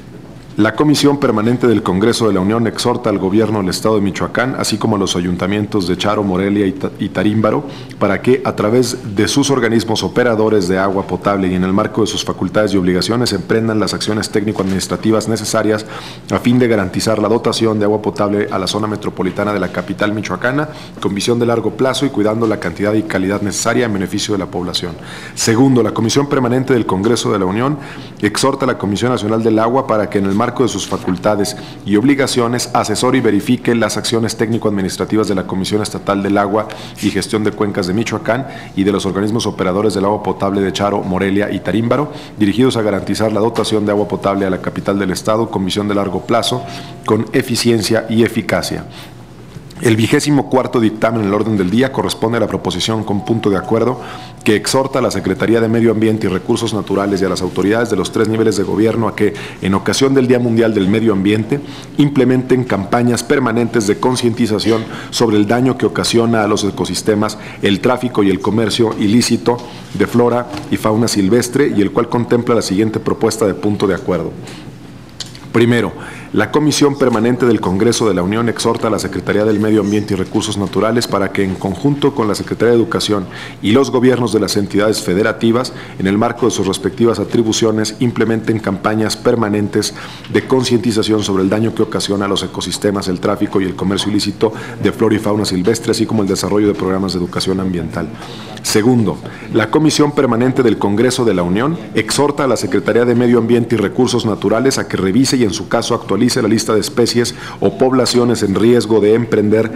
la Comisión Permanente del Congreso de la Unión exhorta al Gobierno del Estado de Michoacán, así como a los ayuntamientos de Charo, Morelia y Tarímbaro, para que, a través de sus organismos operadores de agua potable y en el marco de sus facultades y obligaciones, emprendan las acciones técnico-administrativas necesarias a fin de garantizar la dotación de agua potable a la zona metropolitana de la capital michoacana, con visión de largo plazo y cuidando la cantidad y calidad necesaria en beneficio de la población. Segundo, la Comisión Permanente del Congreso de la Unión exhorta a la Comisión Nacional del Agua para que, en el marco de sus facultades y obligaciones, asesore y verifique las acciones técnico-administrativas de la Comisión Estatal del Agua y Gestión de Cuencas de Michoacán y de los organismos operadores del agua potable de Charo, Morelia y Tarímbaro, dirigidos a garantizar la dotación de agua potable a la capital del Estado con visión de largo plazo, con eficiencia y eficacia. El 24º dictamen en el orden del día corresponde a la proposición con punto de acuerdo que exhorta a la Secretaría de Medio Ambiente y Recursos Naturales y a las autoridades de los 3 niveles de gobierno a que, en ocasión del Día Mundial del Medio Ambiente, implementen campañas permanentes de concientización sobre el daño que ocasiona a los ecosistemas el tráfico y el comercio ilícito de flora y fauna silvestre, y el cual contempla la siguiente propuesta de punto de acuerdo. Primero, la Comisión Permanente del Congreso de la Unión exhorta a la Secretaría del Medio Ambiente y Recursos Naturales para que, en conjunto con la Secretaría de Educación y los gobiernos de las entidades federativas, en el marco de sus respectivas atribuciones, implementen campañas permanentes de concientización sobre el daño que ocasiona a los ecosistemas, el tráfico y el comercio ilícito de flora y fauna silvestre, así como el desarrollo de programas de educación ambiental. Segundo, la Comisión Permanente del Congreso de la Unión exhorta a la Secretaría de Medio Ambiente y Recursos Naturales a que revise y, en su caso, actualice la lista de especies o poblaciones en riesgo de emprender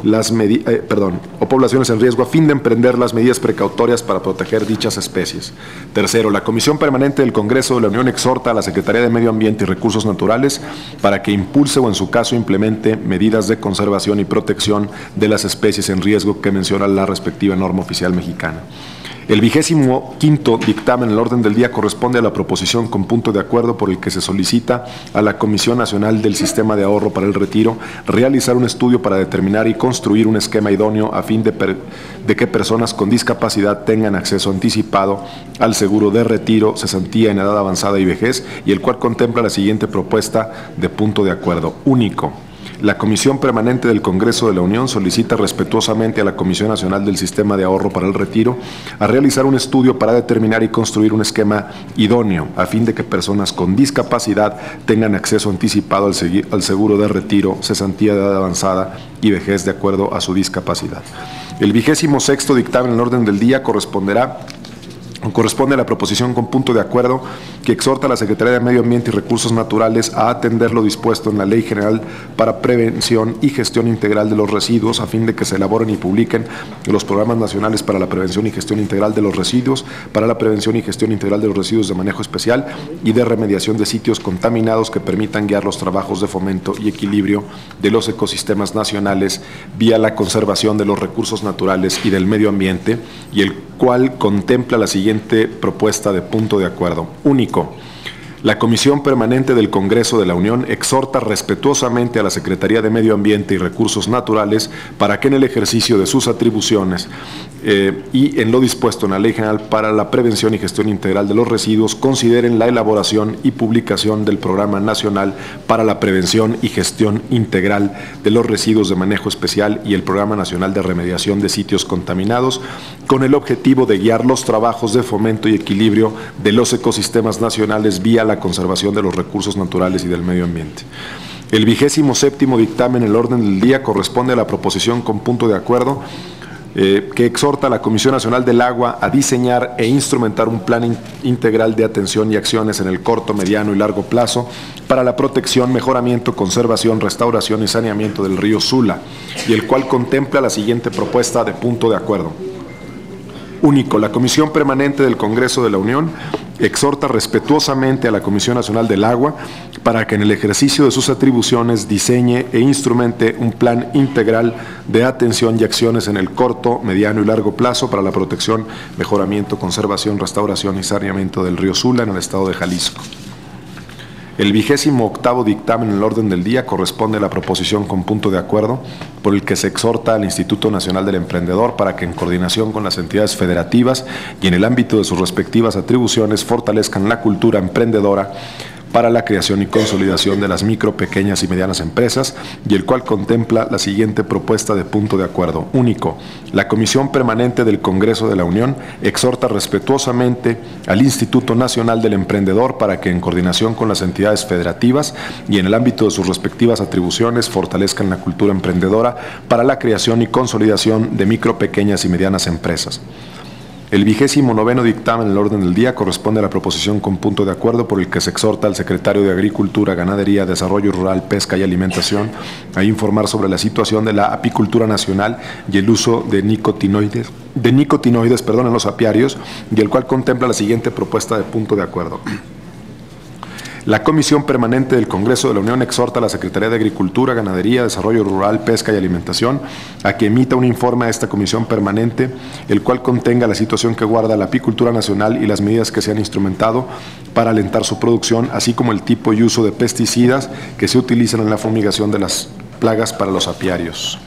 poblaciones en riesgo a fin de emprender las medidas precautorias para proteger dichas especies. Tercero, la Comisión Permanente del Congreso de la Unión exhorta a la Secretaría de Medio Ambiente y Recursos Naturales para que impulse o, en su caso, implemente medidas de conservación y protección de las especies en riesgo que menciona la respectiva norma oficial mexicana. El 25º dictamen en el orden del día corresponde a la proposición con punto de acuerdo por el que se solicita a la Comisión Nacional del Sistema de Ahorro para el Retiro realizar un estudio para determinar y construir un esquema idóneo a fin de que personas con discapacidad tengan acceso anticipado al seguro de retiro, cesantía en edad avanzada y vejez, y el cual contempla la siguiente propuesta de punto de acuerdo único. La Comisión Permanente del Congreso de la Unión solicita respetuosamente a la Comisión Nacional del Sistema de Ahorro para el Retiro a realizar un estudio para determinar y construir un esquema idóneo a fin de que personas con discapacidad tengan acceso anticipado al seguro de retiro, cesantía de edad avanzada y vejez de acuerdo a su discapacidad. El 26º dictamen en el orden del día corresponde a la proposición con punto de acuerdo que exhorta a la Secretaría de Medio Ambiente y Recursos Naturales a atender lo dispuesto en la Ley General para Prevención y Gestión Integral de los Residuos a fin de que se elaboren y publiquen los programas nacionales para la prevención y gestión integral de los residuos, para la prevención y gestión integral de los residuos de manejo especial y de remediación de sitios contaminados que permitan guiar los trabajos de fomento y equilibrio de los ecosistemas nacionales vía la conservación de los recursos naturales y del medio ambiente, y el cual contempla la siguiente propuesta de punto de acuerdo único. La Comisión Permanente del Congreso de la Unión exhorta respetuosamente a la Secretaría de Medio Ambiente y Recursos Naturales para que en el ejercicio de sus atribuciones y en lo dispuesto en la Ley General para la Prevención y Gestión Integral de los Residuos consideren la elaboración y publicación del Programa Nacional para la Prevención y Gestión Integral de los Residuos de Manejo Especial y el Programa Nacional de Remediación de Sitios Contaminados, con el objetivo de guiar los trabajos de fomento y equilibrio de los ecosistemas nacionales vía la conservación de los recursos naturales y del medio ambiente. El 27º dictamen en el orden del día corresponde a la proposición con punto de acuerdo que exhorta a la Comisión Nacional del Agua a diseñar e instrumentar un plan integral de atención y acciones en el corto, mediano y largo plazo para la protección, mejoramiento, conservación, restauración y saneamiento del río Sula, y el cual contempla la siguiente propuesta de punto de acuerdo único. La Comisión Permanente del Congreso de la Unión exhorta respetuosamente a la Comisión Nacional del Agua para que en el ejercicio de sus atribuciones diseñe e instrumente un plan integral de atención y acciones en el corto, mediano y largo plazo para la protección, mejoramiento, conservación, restauración y saneamiento del río Sula en el estado de Jalisco. El 28º dictamen en el orden del día corresponde a la proposición con punto de acuerdo por el que se exhorta al Instituto Nacional del Emprendedor para que en coordinación con las entidades federativas y en el ámbito de sus respectivas atribuciones fortalezcan la cultura emprendedora para la creación y consolidación de las micro, pequeñas y medianas empresas, y el cual contempla la siguiente propuesta de punto de acuerdo único. La Comisión Permanente del Congreso de la Unión exhorta respetuosamente al Instituto Nacional del Emprendedor para que en coordinación con las entidades federativas y en el ámbito de sus respectivas atribuciones fortalezcan la cultura emprendedora para la creación y consolidación de micro, pequeñas y medianas empresas. El 29º dictamen en el orden del día corresponde a la proposición con punto de acuerdo por el que se exhorta al Secretario de Agricultura, Ganadería, Desarrollo Rural, Pesca y Alimentación a informar sobre la situación de la apicultura nacional y el uso de nicotinoides en los apiarios, y el cual contempla la siguiente propuesta de punto de acuerdo. La Comisión Permanente del Congreso de la Unión exhorta a la Secretaría de Agricultura, Ganadería, Desarrollo Rural, Pesca y Alimentación a que emita un informe a esta Comisión Permanente, el cual contenga la situación que guarda la apicultura nacional y las medidas que se han instrumentado para alentar su producción, así como el tipo y uso de pesticidas que se utilizan en la fumigación de las plagas para los apiarios.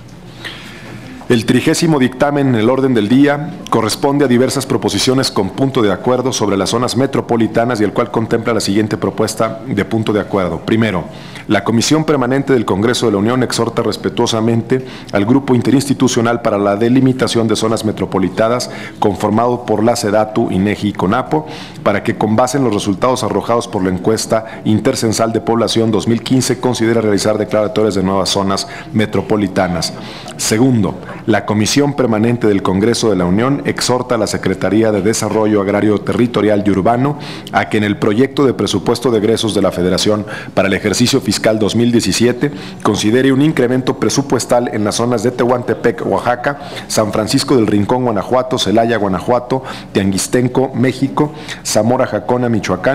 El 30º dictamen en el orden del día corresponde a diversas proposiciones con punto de acuerdo sobre las zonas metropolitanas, y el cual contempla la siguiente propuesta de punto de acuerdo. Primero, la Comisión Permanente del Congreso de la Unión exhorta respetuosamente al Grupo Interinstitucional para la Delimitación de Zonas Metropolitanas, conformado por la SEDATU, INEGI y CONAPO, para que con base en los resultados arrojados por la encuesta intercensal de población 2015 considere realizar declaratorias de nuevas zonas metropolitanas. Segundo, la Comisión Permanente del Congreso de la Unión exhorta a la Secretaría de Desarrollo Agrario Territorial y Urbano a que en el proyecto de presupuesto de egresos de la Federación para el ejercicio fiscal 2017 considere un incremento presupuestal en las zonas de Tehuantepec, Oaxaca, San Francisco del Rincón, Guanajuato, Celaya, Guanajuato, Tianguistenco, México, Zamora, Jacona, Michoacán,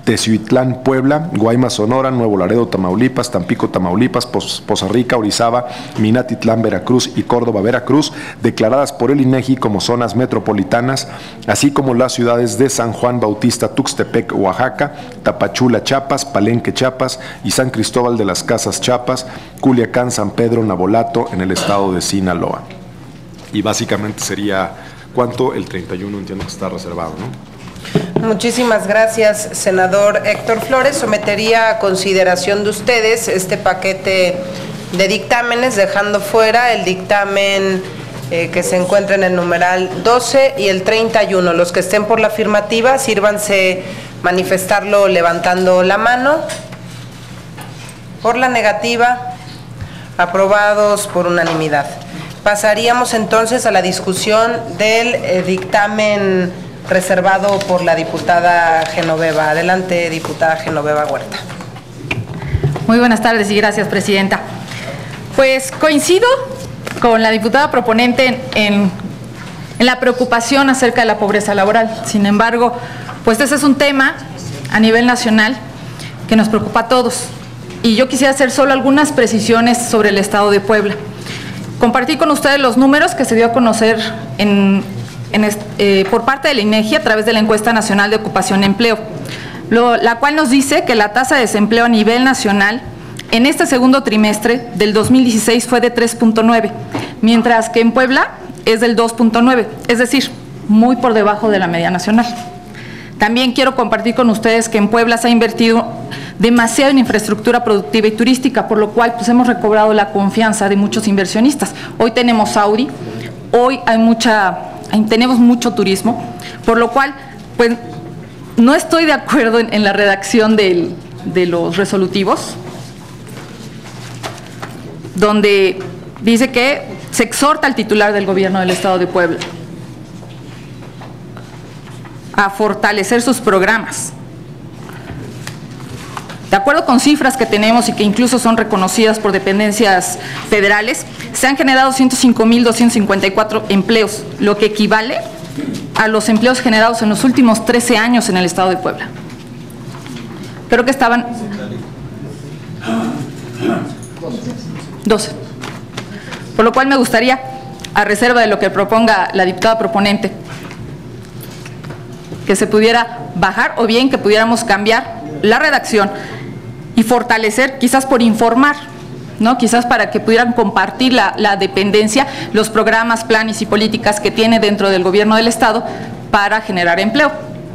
Teciutlán, Puebla, Guaymas, Sonora, Nuevo Laredo, Tamaulipas, Tampico, Tamaulipas, Poza Rica, Orizaba, Minatitlán, Veracruz y Córdoba, Veracruz, declaradas por el INEGI como zonas metropolitanas, así como las ciudades de San Juan Bautista, Tuxtepec, Oaxaca, Tapachula, Chiapas, Palenque, Chiapas y San Cristóbal de las Casas, Chiapas, Culiacán, San Pedro, Navolato, en el estado de Sinaloa. Y básicamente sería, ¿cuánto? El 31 entiendo que está reservado, ¿no? Muchísimas gracias, senador Héctor Flores. Sometería a consideración de ustedes este paquete de dictámenes, dejando fuera el dictamen que se encuentra en el numeral 12 y el 31. Los que estén por la afirmativa, sírvanse manifestarlo levantando la mano. Por la negativa, aprobados por unanimidad. Pasaríamos entonces a la discusión del dictamen reservado por la diputada Genoveva. Adelante, diputada Genoveva Huerta. Muy buenas tardes y gracias, presidenta. Pues coincido con la diputada proponente en la preocupación acerca de la pobreza laboral. Sin embargo, pues ese es un tema a nivel nacional que nos preocupa a todos. Y yo quisiera hacer solo algunas precisiones sobre el estado de Puebla. Compartí con ustedes los números que se dio a conocer por parte del INEGI a través de la Encuesta Nacional de Ocupación y Empleo, la cual nos dice que la tasa de desempleo a nivel nacional en este segundo trimestre del 2016 fue de 3.9, mientras que en Puebla es del 2.9, es decir, muy por debajo de la media nacional. También quiero compartir con ustedes que en Puebla se ha invertido demasiado en infraestructura productiva y turística, por lo cual pues hemos recobrado la confianza de muchos inversionistas. Hoy tenemos Audi, hoy tenemos mucho turismo, por lo cual pues no estoy de acuerdo en la redacción de los resolutivos, donde dice que se exhorta al titular del gobierno del estado de Puebla a fortalecer sus programas. De acuerdo con cifras que tenemos y que incluso son reconocidas por dependencias federales, se han generado 105.254 empleos, lo que equivale a los empleos generados en los últimos 13 años en el estado de Puebla. Creo que estaban 12. Por lo cual me gustaría, a reserva de lo que proponga la diputada proponente, que se pudiera bajar o bien que pudiéramos cambiar la redacción y fortalecer, quizás por informar, ¿no? Quizás para que pudieran compartir la dependencia, los programas, planes y políticas que tiene dentro del gobierno del estado para generar empleo.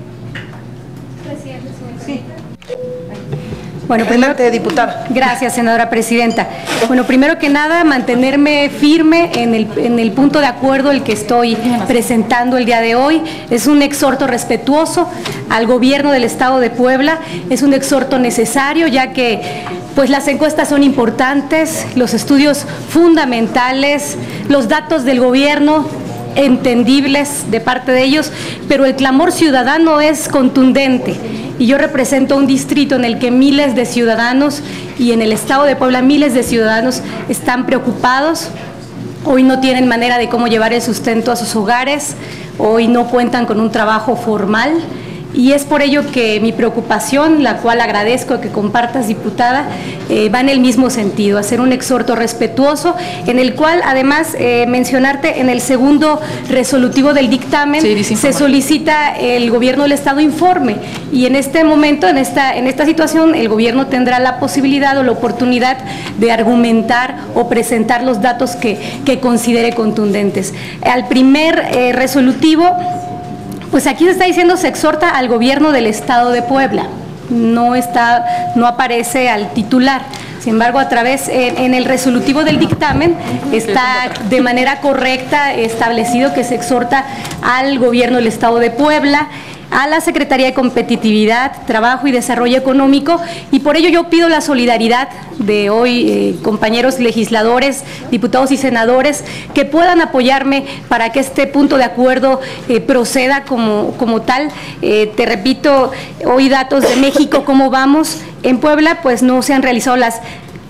Sí. Bueno, primero, diputada. Gracias, senadora presidenta. Bueno, primero que nada, mantenerme firme en el punto de acuerdo el que estoy presentando el día de hoy. Es un exhorto respetuoso al gobierno del estado de Puebla, es un exhorto necesario, ya que pues las encuestas son importantes, los estudios fundamentales, los datos del gobierno entendibles de parte de ellos, pero el clamor ciudadano es contundente. Y yo represento un distrito en el que miles de ciudadanos, y en el estado de Puebla miles de ciudadanos están preocupados. Hoy no tienen manera de cómo llevar el sustento a sus hogares, hoy no cuentan con un trabajo formal. Y es por ello que mi preocupación, la cual agradezco que compartas, diputada, va en el mismo sentido, hacer un exhorto respetuoso, en el cual además mencionarte en el segundo resolutivo del dictamen, sí, se solicita el gobierno del estado informe, y en este momento, en esta situación, el gobierno tendrá la posibilidad o la oportunidad de argumentar o presentar los datos que considere contundentes. Al primer resolutivo, pues aquí se está diciendo, se exhorta al gobierno del estado de Puebla, no aparece al titular. Sin embargo, a través, en el resolutivo del dictamen, está de manera correcta establecido que se exhorta al gobierno del estado de Puebla, a la Secretaría de Competitividad, Trabajo y Desarrollo Económico, y por ello yo pido la solidaridad de hoy, compañeros legisladores, diputados y senadores, que puedan apoyarme para que este punto de acuerdo proceda como tal. Te repito, hoy datos de México, ¿cómo vamos? En Puebla pues no se han realizado las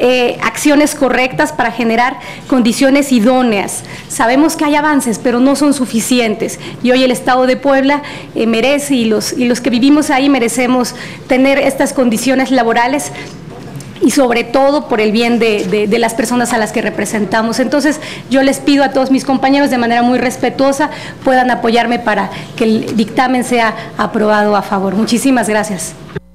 acciones correctas para generar condiciones idóneas. Sabemos que hay avances, pero no son suficientes. Y hoy el Estado de Puebla merece, y los que vivimos ahí merecemos tener estas condiciones laborales, y sobre todo por el bien de las personas a las que representamos. Entonces, yo les pido a todos mis compañeros de manera muy respetuosa puedan apoyarme para que el dictamen sea aprobado a favor. Muchísimas gracias.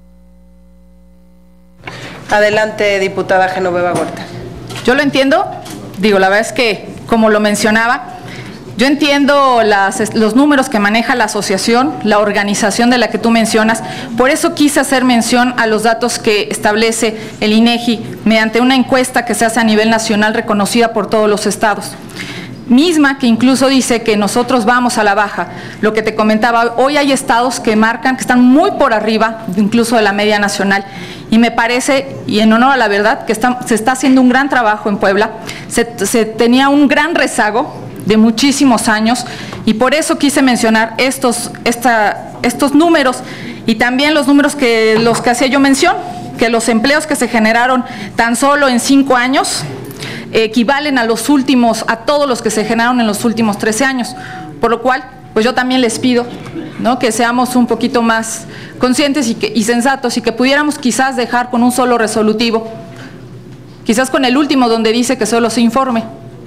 Adelante, diputada Genoveva Huerta. Yo lo entiendo, digo, la verdad es que, como lo mencionaba, yo entiendo los números que maneja la asociación, la organización de la que tú mencionas, por eso quise hacer mención a los datos que establece el INEGI mediante una encuesta que se hace a nivel nacional reconocida por todos los estados. Misma que incluso dice que nosotros vamos a la baja. Lo que te comentaba, hoy hay estados que marcan, que están muy por arriba incluso de la media nacional, y me parece, y en honor a la verdad, que se está haciendo un gran trabajo en Puebla. Se tenía un gran rezago de muchísimos años, y por eso quise mencionar estos números, y también los números que hacía yo mención, que los empleos que se generaron tan solo en 5 años equivalen a todos los que se generaron en los últimos 13 años, por lo cual, pues yo también les pido, ¿no?, que seamos un poquito más conscientes y sensatos, y que pudiéramos quizás dejar con un solo resolutivo, quizás con el último donde dice que solo se informe.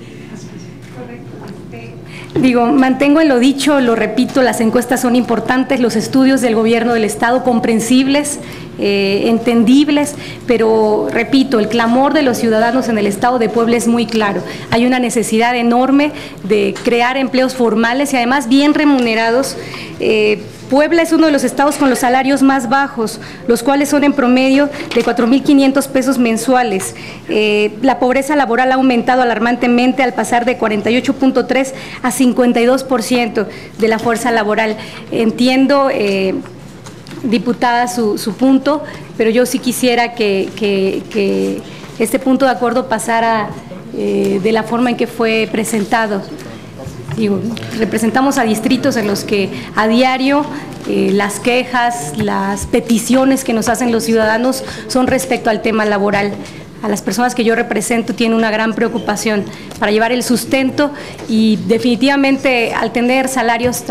Digo, mantengo en lo dicho, lo repito, las encuestas son importantes, los estudios del gobierno del Estado comprensibles, entendibles, pero repito, el clamor de los ciudadanos en el Estado de Puebla es muy claro. Hay una necesidad enorme de crear empleos formales y además bien remunerados. Puebla es uno de los estados con los salarios más bajos, los cuales son en promedio de 4,500 pesos mensuales. La pobreza laboral ha aumentado alarmantemente al pasar de 48.3 a 52% de la fuerza laboral. Entiendo, diputada, su punto, pero yo sí quisiera que este punto de acuerdo pasara de la forma en que fue presentado. Digo, representamos a distritos en los que a diario las quejas, las peticiones que nos hacen los ciudadanos son respecto al tema laboral. A las personas que yo represento tienen una gran preocupación para llevar el sustento, y definitivamente al tener salarios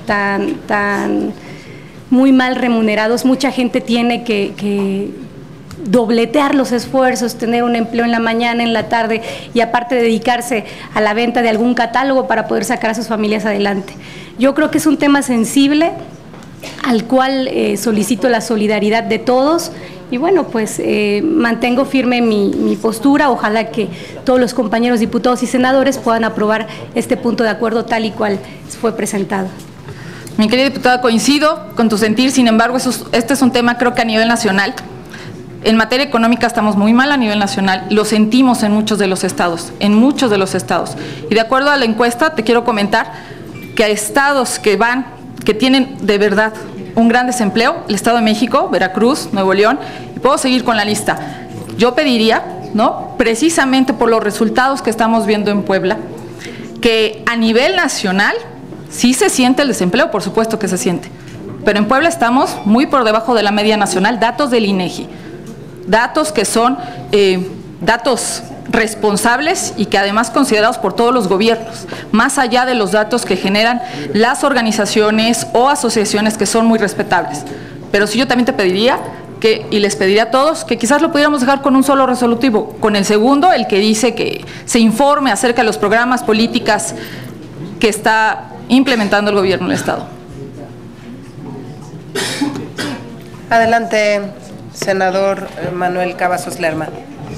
tan muy mal remunerados, mucha gente tiene que dobletear los esfuerzos, tener un empleo en la mañana, en la tarde, y aparte dedicarse a la venta de algún catálogo para poder sacar a sus familias adelante. Yo creo que es un tema sensible al cual solicito la solidaridad de todos, y bueno, pues mantengo firme mi postura. Ojalá que todos los compañeros diputados y senadores puedan aprobar este punto de acuerdo tal y cual fue presentado. Mi querida diputada, coincido con tu sentir, sin embargo, este es un tema, creo que a nivel nacional. En materia económica estamos muy mal a nivel nacional, lo sentimos en muchos de los estados, Y de acuerdo a la encuesta, te quiero comentar que hay estados que tienen de verdad un gran desempleo: el Estado de México, Veracruz, Nuevo León, y puedo seguir con la lista. Yo pediría, ¿no?, precisamente por los resultados que estamos viendo en Puebla, que a nivel nacional sí se siente el desempleo, por supuesto que se siente, pero en Puebla estamos muy por debajo de la media nacional, datos del INEGI. Datos que son datos responsables y que además considerados por todos los gobiernos, más allá de los datos que generan las organizaciones o asociaciones que son muy respetables. Pero sí, yo también te pediría y les pediría a todos que quizás lo pudiéramos dejar con un solo resolutivo, con el segundo, el que dice que se informe acerca de los programas, políticas que está implementando el gobierno del Estado. Adelante, senador Manuel Cavazos Lerma.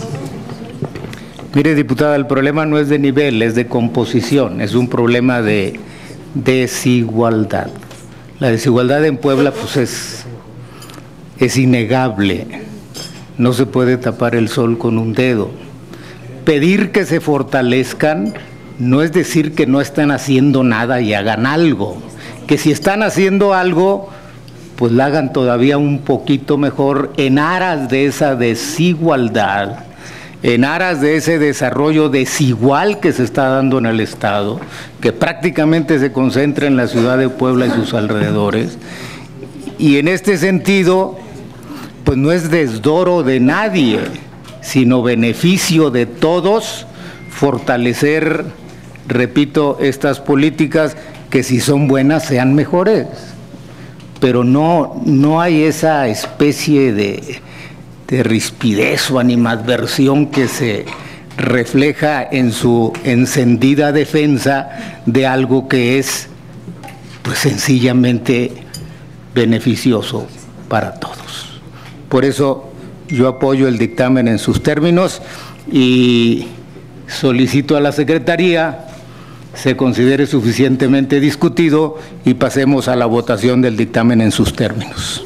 Mire, diputada, el problema no es de nivel, es de composición, es un problema de desigualdad. La desigualdad en Puebla pues es innegable, no se puede tapar el sol con un dedo. Pedir que se fortalezcan no es decir que no están haciendo nada y hagan algo, que si están haciendo algo, pues la hagan todavía un poquito mejor en aras de esa desigualdad, en aras de ese desarrollo desigual que se está dando en el Estado, que prácticamente se concentra en la ciudad de Puebla y sus alrededores. Y en este sentido, pues no es desdoro de nadie, sino beneficio de todos, fortalecer, repito, estas políticas que si son buenas sean mejores. Pero no hay esa especie de rispidez o animadversión que se refleja en su encendida defensa de algo que es pues sencillamente beneficioso para todos. Por eso yo apoyo el dictamen en sus términos y solicito a la Secretaría se considere suficientemente discutido y pasemos a la votación del dictamen en sus términos.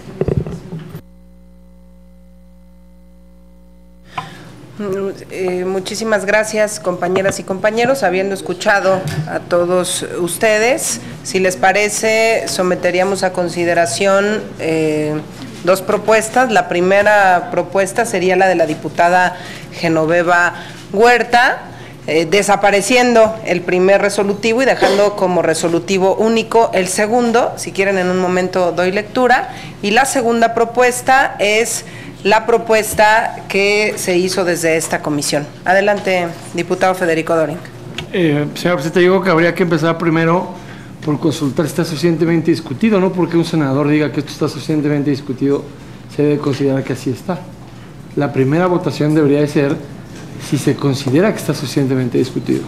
Muchísimas gracias, compañeras y compañeros. Habiendo escuchado a todos ustedes, si les parece, someteríamos a consideración dos propuestas. La primera propuesta sería la de la diputada Genoveva Huerta, desapareciendo el primer resolutivo y dejando como resolutivo único el segundo. Si quieren, en un momento doy lectura. Y la segunda propuesta es la propuesta que se hizo desde esta comisión. Adelante, diputado Federico Doring. Señora Presidenta, yo creo que habría que empezar primero por consultar si está suficientemente discutido, no porque un senador diga que esto está suficientemente discutido, se debe considerar que así está. La primera votación debería de ser si se considera que está suficientemente discutido.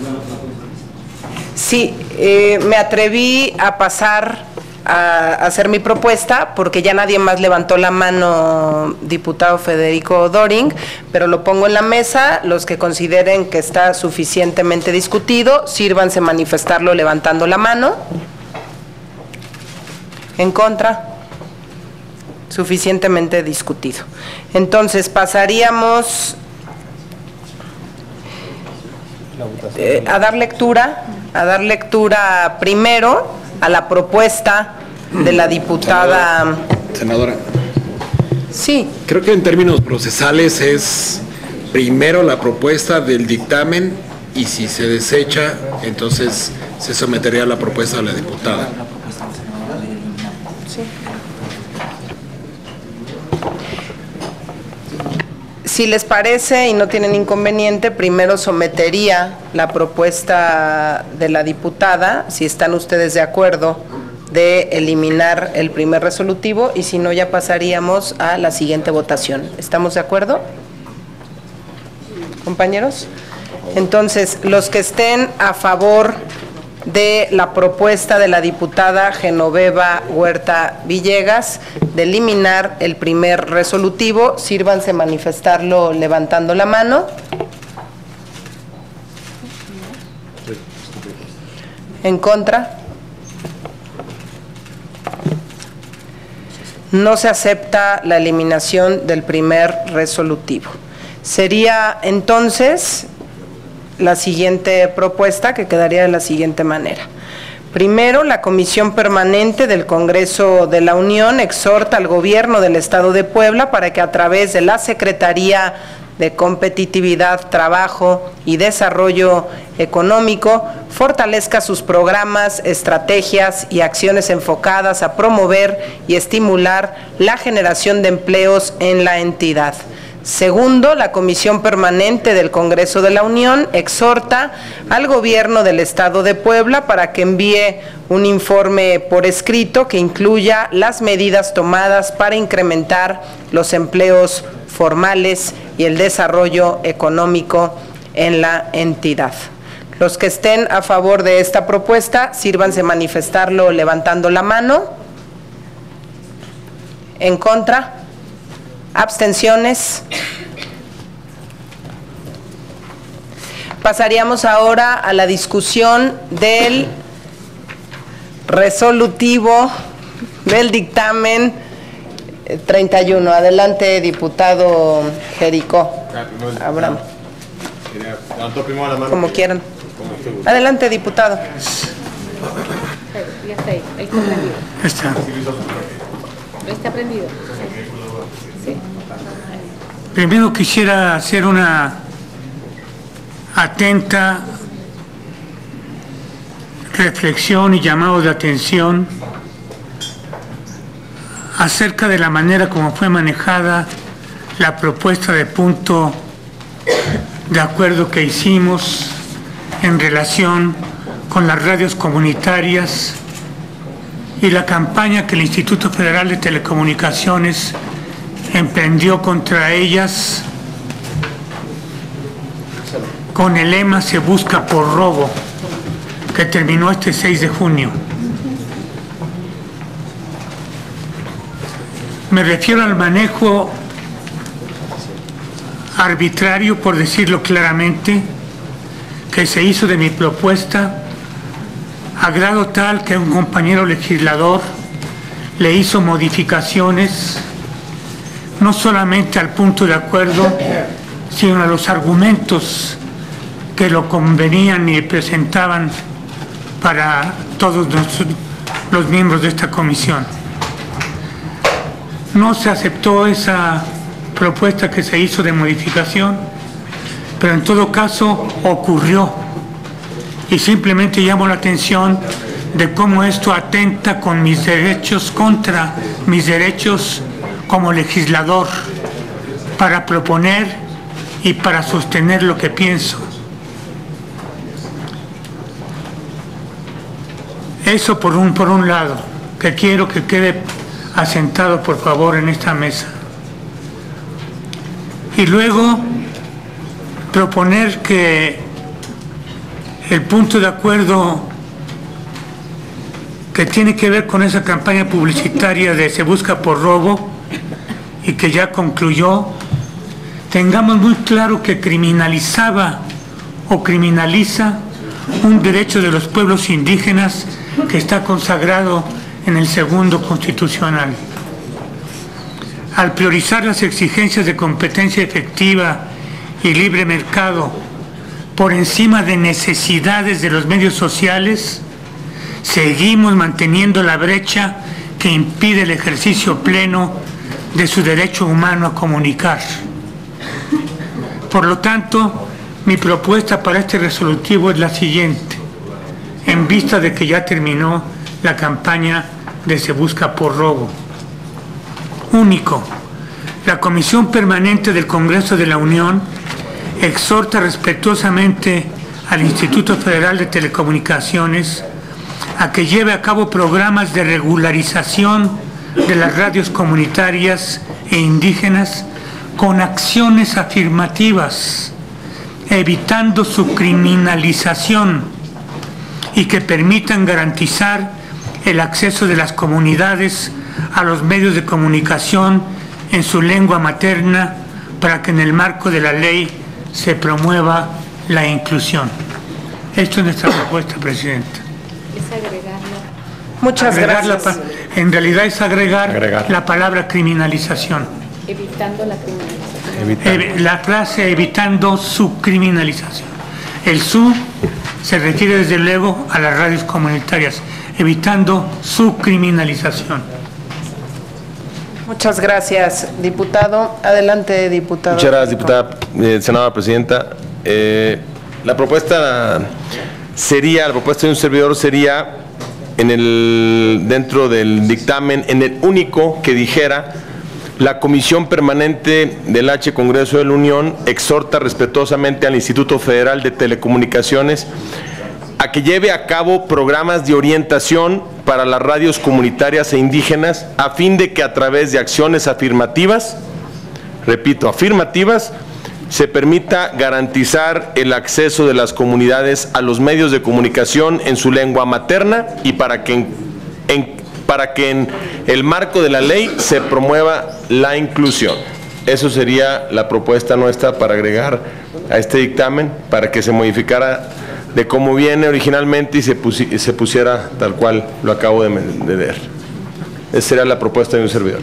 Sí, me atreví a pasar a hacer mi propuesta porque ya nadie más levantó la mano, diputado Federico Doring, pero lo pongo en la mesa. Los que consideren que está suficientemente discutido, sírvanse manifestarlo levantando la mano. ¿En contra? Suficientemente discutido. Entonces pasaríamos a dar lectura primero a la propuesta de la diputada. Senadora. Sí. Creo que en términos procesales es primero la propuesta del dictamen y si se desecha, entonces se sometería a la propuesta de la diputada. Sí. Si les parece y no tienen inconveniente, primero sometería la propuesta de la diputada, si están ustedes de acuerdo, de eliminar el primer resolutivo, y si no, ya pasaríamos a la siguiente votación. ¿Estamos de acuerdo, compañeros? Entonces, los que estén a favor de la propuesta de la diputada Genoveva Huerta Villegas de eliminar el primer resolutivo, sírvanse manifestarlo levantando la mano. ¿En contra? No se acepta la eliminación del primer resolutivo. Sería entonces la siguiente propuesta, que quedaría de la siguiente manera. Primero, la Comisión Permanente del Congreso de la Unión exhorta al Gobierno del Estado de Puebla para que a través de la Secretaría de Competitividad, Trabajo y Desarrollo Económico fortalezca sus programas, estrategias y acciones enfocadas a promover y estimular la generación de empleos en la entidad. Segundo, la Comisión Permanente del Congreso de la Unión exhorta al Gobierno del Estado de Puebla para que envíe un informe por escrito que incluya las medidas tomadas para incrementar los empleos formales y el desarrollo económico en la entidad. Los que estén a favor de esta propuesta, sírvanse manifestarlo levantando la mano. ¿En contra? ¿Abstenciones? Pasaríamos ahora a la discusión del resolutivo del dictamen 31. Adelante, diputado Jericó. Abraham. Como quieran. Adelante, diputado. Ya está ahí, ahí está prendido. Está prendido. Sí. Primero quisiera hacer una atenta reflexión y llamado de atención acerca de la manera como fue manejada la propuesta de punto de acuerdo que hicimos en relación con las radios comunitarias y la campaña que el Instituto Federal de Telecomunicaciones emprendió contra ellas con el lema "Se busca por robo", que terminó este 6 de junio. Me refiero al manejo arbitrario, por decirlo claramente, que se hizo de mi propuesta, a grado tal que un compañero legislador le hizo modificaciones no solamente al punto de acuerdo, sino a los argumentos que lo convenían y presentaban para todos los miembros de esta comisión. No se aceptó esa propuesta que se hizo de modificación, pero en todo caso ocurrió, y simplemente llamo la atención de cómo esto atenta con mis derechos, contra mis derechos como legislador, para proponer y para sostener lo que pienso. Eso por un lado, que quiero que quede asentado, por favor, en esta mesa. Y luego proponer que el punto de acuerdo que tiene que ver con esa campaña publicitaria de "Se busca por robo", y que ya concluyó, tengamos muy claro que criminalizaba o criminaliza un derecho de los pueblos indígenas que está consagrado en el segundo constitucional. Al priorizar las exigencias de competencia efectiva y libre mercado por encima de necesidades de los medios sociales, seguimos manteniendo la brecha que impide el ejercicio pleno de su derecho humano a comunicar. Por lo tanto, mi propuesta para este resolutivo es la siguiente, en vista de que ya terminó la campaña de "Se busca por robo". Único, la Comisión Permanente del Congreso de la Unión exhorta respetuosamente al Instituto Federal de Telecomunicaciones a que lleve a cabo programas de regularización de las radios comunitarias e indígenas con acciones afirmativas, evitando su criminalización, y que permitan garantizar el acceso de las comunidades a los medios de comunicación en su lengua materna, para que en el marco de la ley se promueva la inclusión. Esto es nuestra propuesta, Presidenta. Muchas gracias. En realidad es agregar la palabra criminalización. Evitando la criminalización. La frase "evitando su criminalización". El "su" se refiere desde luego a las radios comunitarias, evitando su criminalización. Muchas gracias, diputado. Adelante, diputado. Muchas gracias, diputada, senadora presidenta. La propuesta de un servidor sería, dentro del dictamen, en el único que dijera: la Comisión Permanente del H. Congreso de la Unión exhorta respetuosamente al Instituto Federal de Telecomunicaciones a que lleve a cabo programas de orientación para las radios comunitarias e indígenas, a fin de que a través de acciones afirmativas, repito, afirmativas, se permita garantizar el acceso de las comunidades a los medios de comunicación en su lengua materna, y para que en el marco de la ley se promueva la inclusión. Eso sería la propuesta nuestra para agregar a este dictamen, para que se modificara de cómo viene originalmente y se pusiera tal cual lo acabo de leer. Esa sería la propuesta de un servidor.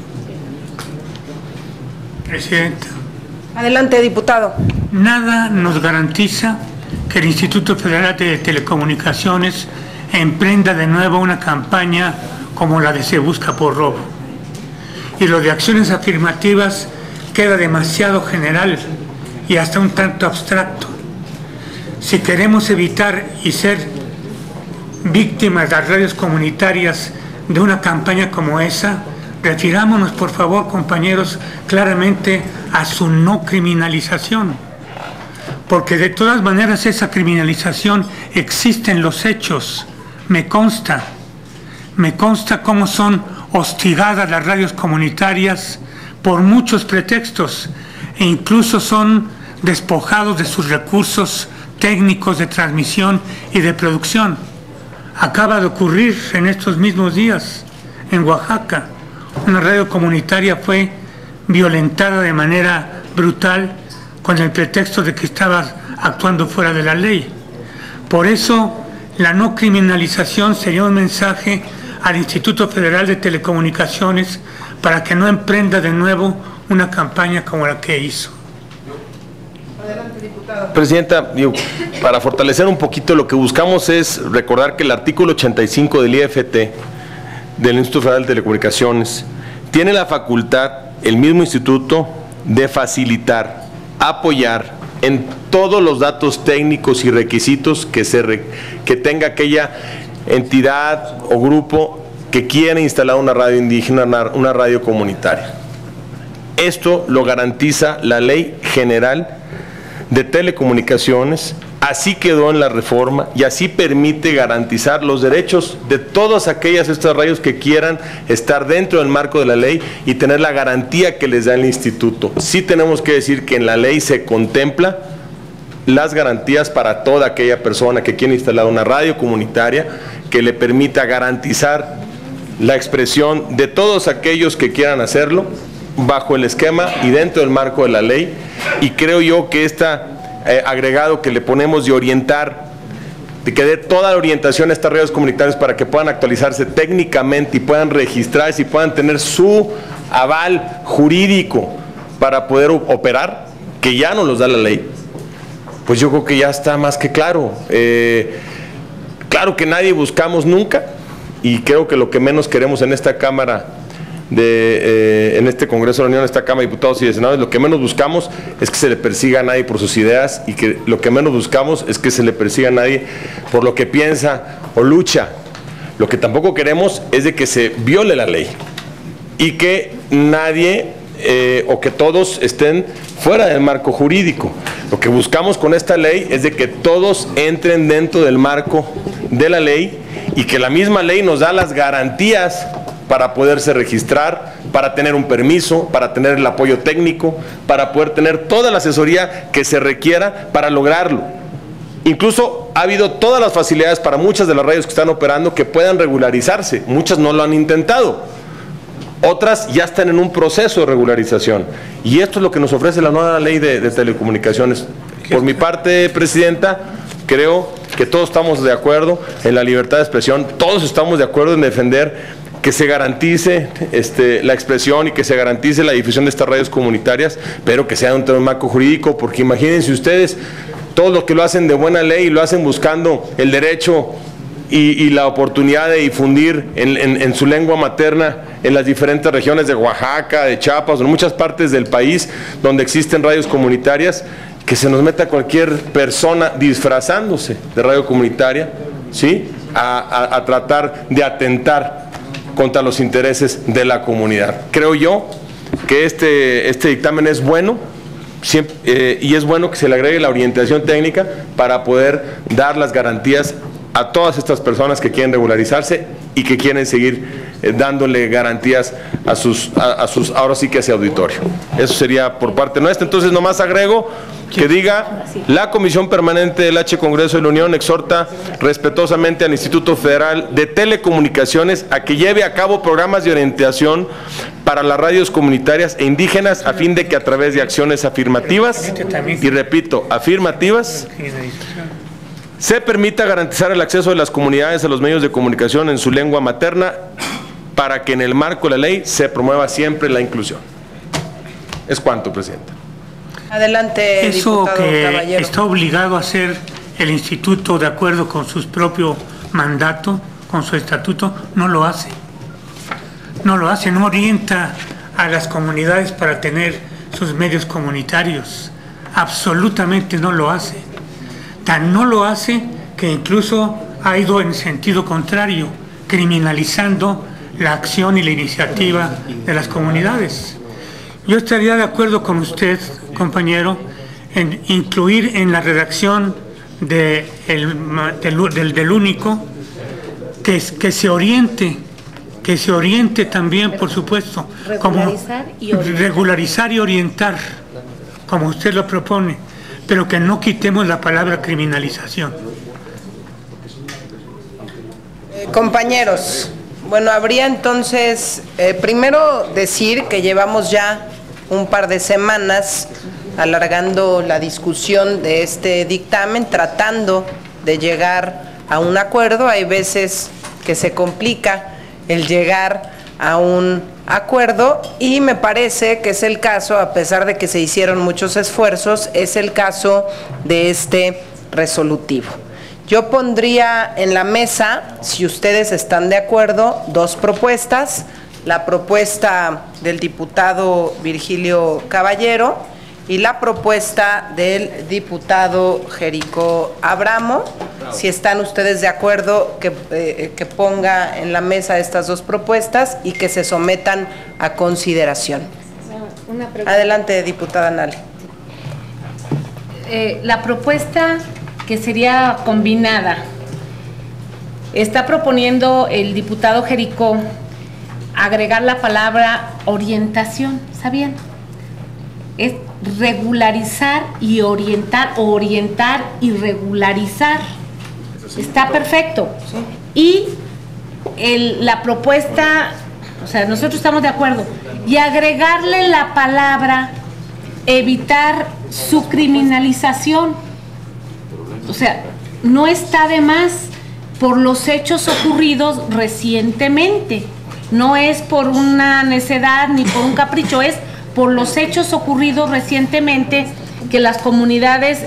Presidenta. Adelante, diputado. Nada nos garantiza que el Instituto Federal de Telecomunicaciones emprenda de nuevo una campaña como la de "Se busca por robo". Y lo de acciones afirmativas queda demasiado general y hasta un tanto abstracto. Si queremos evitar y ser víctimas de las radios comunitarias de una campaña como esa, refirámonos, por favor, compañeros, claramente a su no criminalización, porque de todas maneras esa criminalización existe en los hechos. Me consta cómo son hostigadas las radios comunitarias por muchos pretextos e incluso son despojados de sus recursos técnicos de transmisión y de producción. Acaba de ocurrir en estos mismos días en Oaxaca. Una radio comunitaria fue violentada de manera brutal con el pretexto de que estaba actuando fuera de la ley. Por eso, la no criminalización sería un mensaje al Instituto Federal de Telecomunicaciones para que no emprenda de nuevo una campaña como la que hizo. Presidenta, para fortalecer un poquito, lo que buscamos es recordar que el artículo 85 del IFT, del Instituto Federal de Telecomunicaciones, tiene la facultad, el mismo instituto, de facilitar, apoyar en todos los datos técnicos y requisitos que tenga aquella entidad o grupo que quiera instalar una radio indígena, una radio comunitaria. Esto lo garantiza la Ley General de Telecomunicaciones, así quedó en la reforma y así permite garantizar los derechos de todas estas radios que quieran estar dentro del marco de la ley y tener la garantía que les da el instituto. Sí tenemos que decir que en la ley se contempla las garantías para toda aquella persona que quiera instalar una radio comunitaria que le permita garantizar la expresión de todos aquellos que quieran hacerlo bajo el esquema y dentro del marco de la ley. Y creo yo que agregado que le ponemos de orientar, de que dé toda la orientación a estas redes comunitarias para que puedan actualizarse técnicamente y puedan registrarse y puedan tener su aval jurídico para poder operar, que ya no los da la ley, pues yo creo que ya está más que claro. Claro que nadie buscamos nunca, y creo que lo que menos queremos en esta Cámara en este Congreso de la Unión, en esta Cámara de Diputados y de Senadores, lo que menos buscamos es que se le persiga a nadie por sus ideas, y que lo que menos buscamos es que se le persiga a nadie por lo que piensa o lucha. Lo que tampoco queremos es de que se viole la ley y que nadie o que todos estén fuera del marco jurídico. Lo que buscamos con esta ley es de que todos entren dentro del marco de la ley y que la misma ley nos da las garantías para poderse registrar, para tener un permiso, para tener el apoyo técnico, para poder tener toda la asesoría que se requiera para lograrlo. Incluso ha habido todas las facilidades para muchas de las radios que están operando que puedan regularizarse. Muchas no lo han intentado, otras ya están en un proceso de regularización. Y esto es lo que nos ofrece la nueva ley de telecomunicaciones. Por mi parte, Presidenta, creo que todos estamos de acuerdo en la libertad de expresión, todos estamos de acuerdo en defender que se garantice la expresión y que se garantice la difusión de estas radios comunitarias, pero que sea dentro de un marco jurídico, porque imagínense ustedes, todos los que lo hacen de buena ley, lo hacen buscando el derecho y la oportunidad de difundir en su lengua materna en las diferentes regiones de Oaxaca, de Chiapas, en muchas partes del país donde existen radios comunitarias, que se nos meta cualquier persona disfrazándose de radio comunitaria, ¿sí?, a tratar de atentar contra los intereses de la comunidad. Creo yo que este dictamen es bueno, y es bueno que se le agregue la orientación técnica para poder dar las garantías a todas estas personas que quieren regularizarse y que quieren seguir dándole garantías a sus ahora sí que a ese auditorio. Eso sería por parte nuestra. Entonces nomás agrego que diga: la Comisión Permanente del H Congreso de la Unión exhorta respetuosamente al Instituto Federal de Telecomunicaciones a que lleve a cabo programas de orientación para las radios comunitarias e indígenas a fin de que a través de acciones afirmativas, y repito, afirmativas, se permita garantizar el acceso de las comunidades a los medios de comunicación en su lengua materna, para que en el marco de la ley se promueva siempre la inclusión. Es cuanto, Presidenta. Adelante, eso diputado que Caballero. está obligado a hacer el instituto de acuerdo con su propio mandato, con su estatuto, no lo hace. No lo hace, no orienta a las comunidades para tener sus medios comunitarios. Absolutamente no lo hace. Tan no lo hace que incluso ha ido en sentido contrario, criminalizando la acción y la iniciativa de las comunidades. Yo estaría de acuerdo con usted, compañero, en incluir en la redacción del único que se oriente también, por supuesto, regularizar y orientar, como usted lo propone, pero que no quitemos la palabra criminalización. Compañeros, bueno, habría entonces, primero decir que llevamos ya un par de semanas alargando la discusión de este dictamen, tratando de llegar a un acuerdo. Hay veces que se complica el llegar a un acuerdo y me parece que es el caso, a pesar de que se hicieron muchos esfuerzos, es el caso de este resolutivo. Yo pondría en la mesa, si ustedes están de acuerdo, dos propuestas. La propuesta del diputado Virgilio Caballero y la propuesta del diputado Jerico Abramo. Si están ustedes de acuerdo, que ponga en la mesa estas dos propuestas y que se sometan a consideración. Adelante, diputada Nale. La propuesta que sería combinada, está proponiendo el diputado Jerico agregar la palabra orientación, ¿sabían? Es regularizar y orientar, o orientar y regularizar. Está perfecto. Y la propuesta, o sea, nosotros estamos de acuerdo, y agregarle la palabra evitar su criminalización. O sea, no está de más por los hechos ocurridos recientemente. No es por una necedad ni por un capricho, es por los hechos ocurridos recientemente que las comunidades,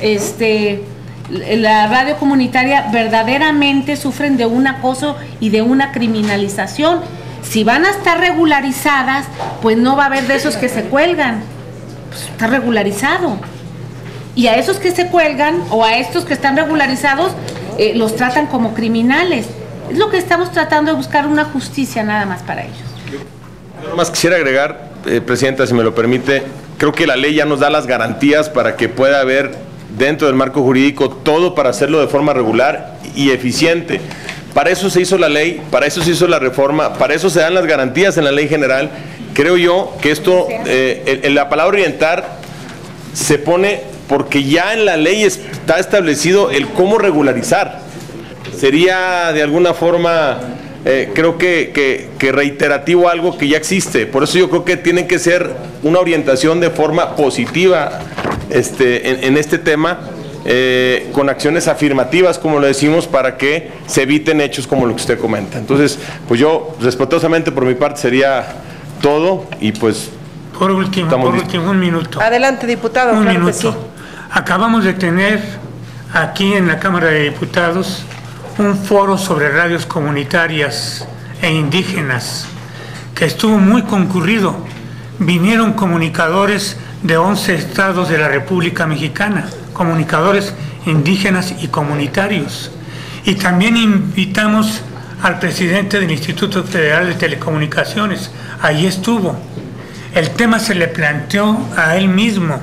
la radio comunitaria verdaderamente sufren de un acoso y de una criminalización. Si van a estar regularizadas, pues no va a haber de esos que se cuelgan. Pues está regularizado. Y a esos que se cuelgan o a estos que están regularizados los tratan como criminales. Es lo que estamos tratando de buscar, una justicia nada más para ellos. Yo nomás quisiera agregar, Presidenta, si me lo permite, creo que la ley ya nos da las garantías para que pueda haber dentro del marco jurídico todo para hacerlo de forma regular y eficiente. Para eso se hizo la ley, para eso se hizo la reforma, para eso se dan las garantías en la ley general. Creo yo que esto, la palabra orientar se pone porque ya en la ley está establecido el cómo regularizar. Sería de alguna forma, creo que reiterativo algo que ya existe. Por eso yo creo que tiene que ser una orientación de forma positiva en este tema, con acciones afirmativas, como lo decimos, para que se eviten hechos como lo que usted comenta. Entonces, pues yo, respetuosamente por mi parte, sería todo y pues... Por último, un minuto. Adelante, diputado. Un claro minuto. que sí. Acabamos de tener aquí en la Cámara de Diputados un foro sobre radios comunitarias e indígenas que estuvo muy concurrido. Vinieron comunicadores de 11 estados de la República Mexicana, comunicadores indígenas y comunitarios. Y también invitamos al presidente del Instituto Federal de Telecomunicaciones. Ahí estuvo. El tema se le planteó a él mismo.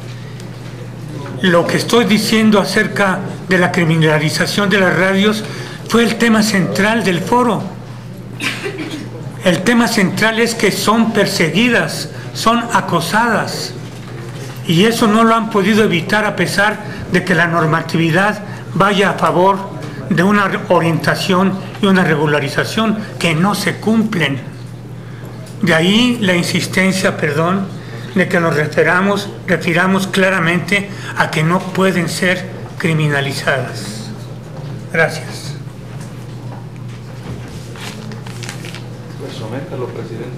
Lo que estoy diciendo acerca de la criminalización de las radios fue el tema central del foro. El tema central es que son perseguidas, son acosadas. Y eso no lo han podido evitar a pesar de que la normatividad vaya a favor de una orientación y una regularización que no se cumplen. De ahí la insistencia, de que nos refiramos claramente a que no pueden ser criminalizadas. Gracias. Sométalo, presidente.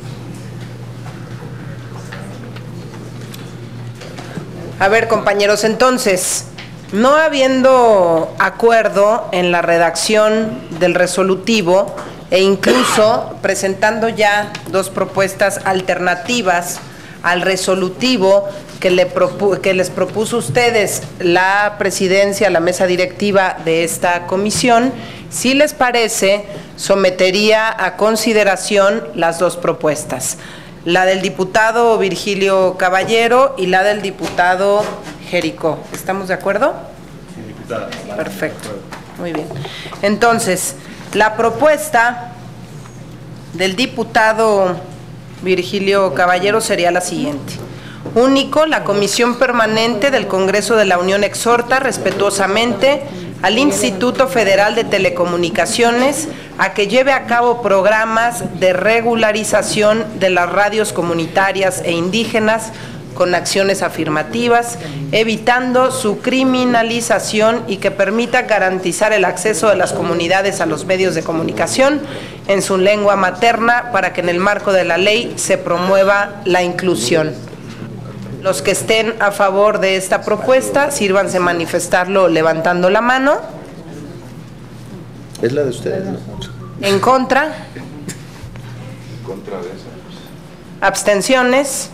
A ver, compañeros, entonces, no habiendo acuerdo en la redacción del resolutivo e incluso presentando ya dos propuestas alternativas al resolutivo que les propuso a ustedes la presidencia, la mesa directiva de esta comisión, si les parece, sometería a consideración las dos propuestas, la del diputado Virgilio Caballero y la del diputado Jericó. ¿Estamos de acuerdo? Sí, diputada. Perfecto, muy bien. Entonces, la propuesta del diputado Virgilio Caballero sería la siguiente. Único, la Comisión Permanente del Congreso de la Unión exhorta respetuosamente al Instituto Federal de Telecomunicaciones a que lleve a cabo programas de regularización de las radios comunitarias e indígenas con acciones afirmativas, evitando su criminalización y que permita garantizar el acceso de las comunidades a los medios de comunicación en su lengua materna para que en el marco de la ley se promueva la inclusión. Los que estén a favor de esta propuesta, sírvanse manifestarlo levantando la mano. Es la de ustedes, ¿no? ¿En contra? En contra de esa. ¿Abstenciones?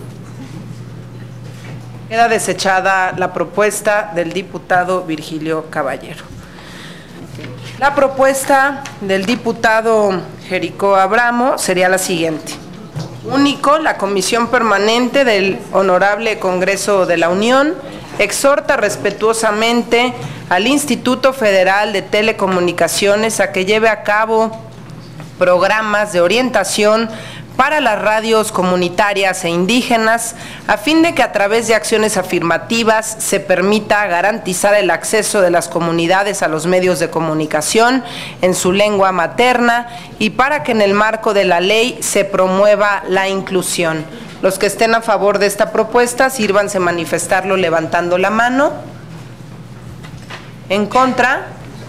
Queda desechada la propuesta del diputado Virgilio Caballero. La propuesta del diputado Jericó Abramo sería la siguiente. Único, la Comisión Permanente del Honorable Congreso de la Unión exhorta respetuosamente al Instituto Federal de Telecomunicaciones a que lleve a cabo programas de orientación para las radios comunitarias e indígenas, a fin de que a través de acciones afirmativas se permita garantizar el acceso de las comunidades a los medios de comunicación en su lengua materna y para que en el marco de la ley se promueva la inclusión. Los que estén a favor de esta propuesta, sírvanse manifestarlo levantando la mano. ¿En contra?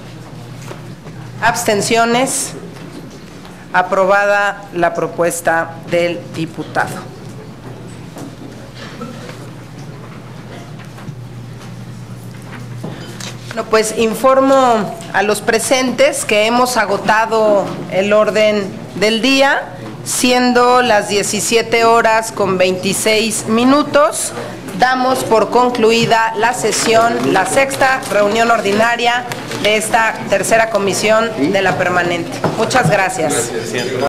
¿Abstenciones? Aprobada la propuesta del diputado. Bueno, pues informo a los presentes que hemos agotado el orden del día, siendo las 17:26. Damos por concluida la sesión, la sexta reunión ordinaria de esta tercera comisión de la permanente. Muchas gracias.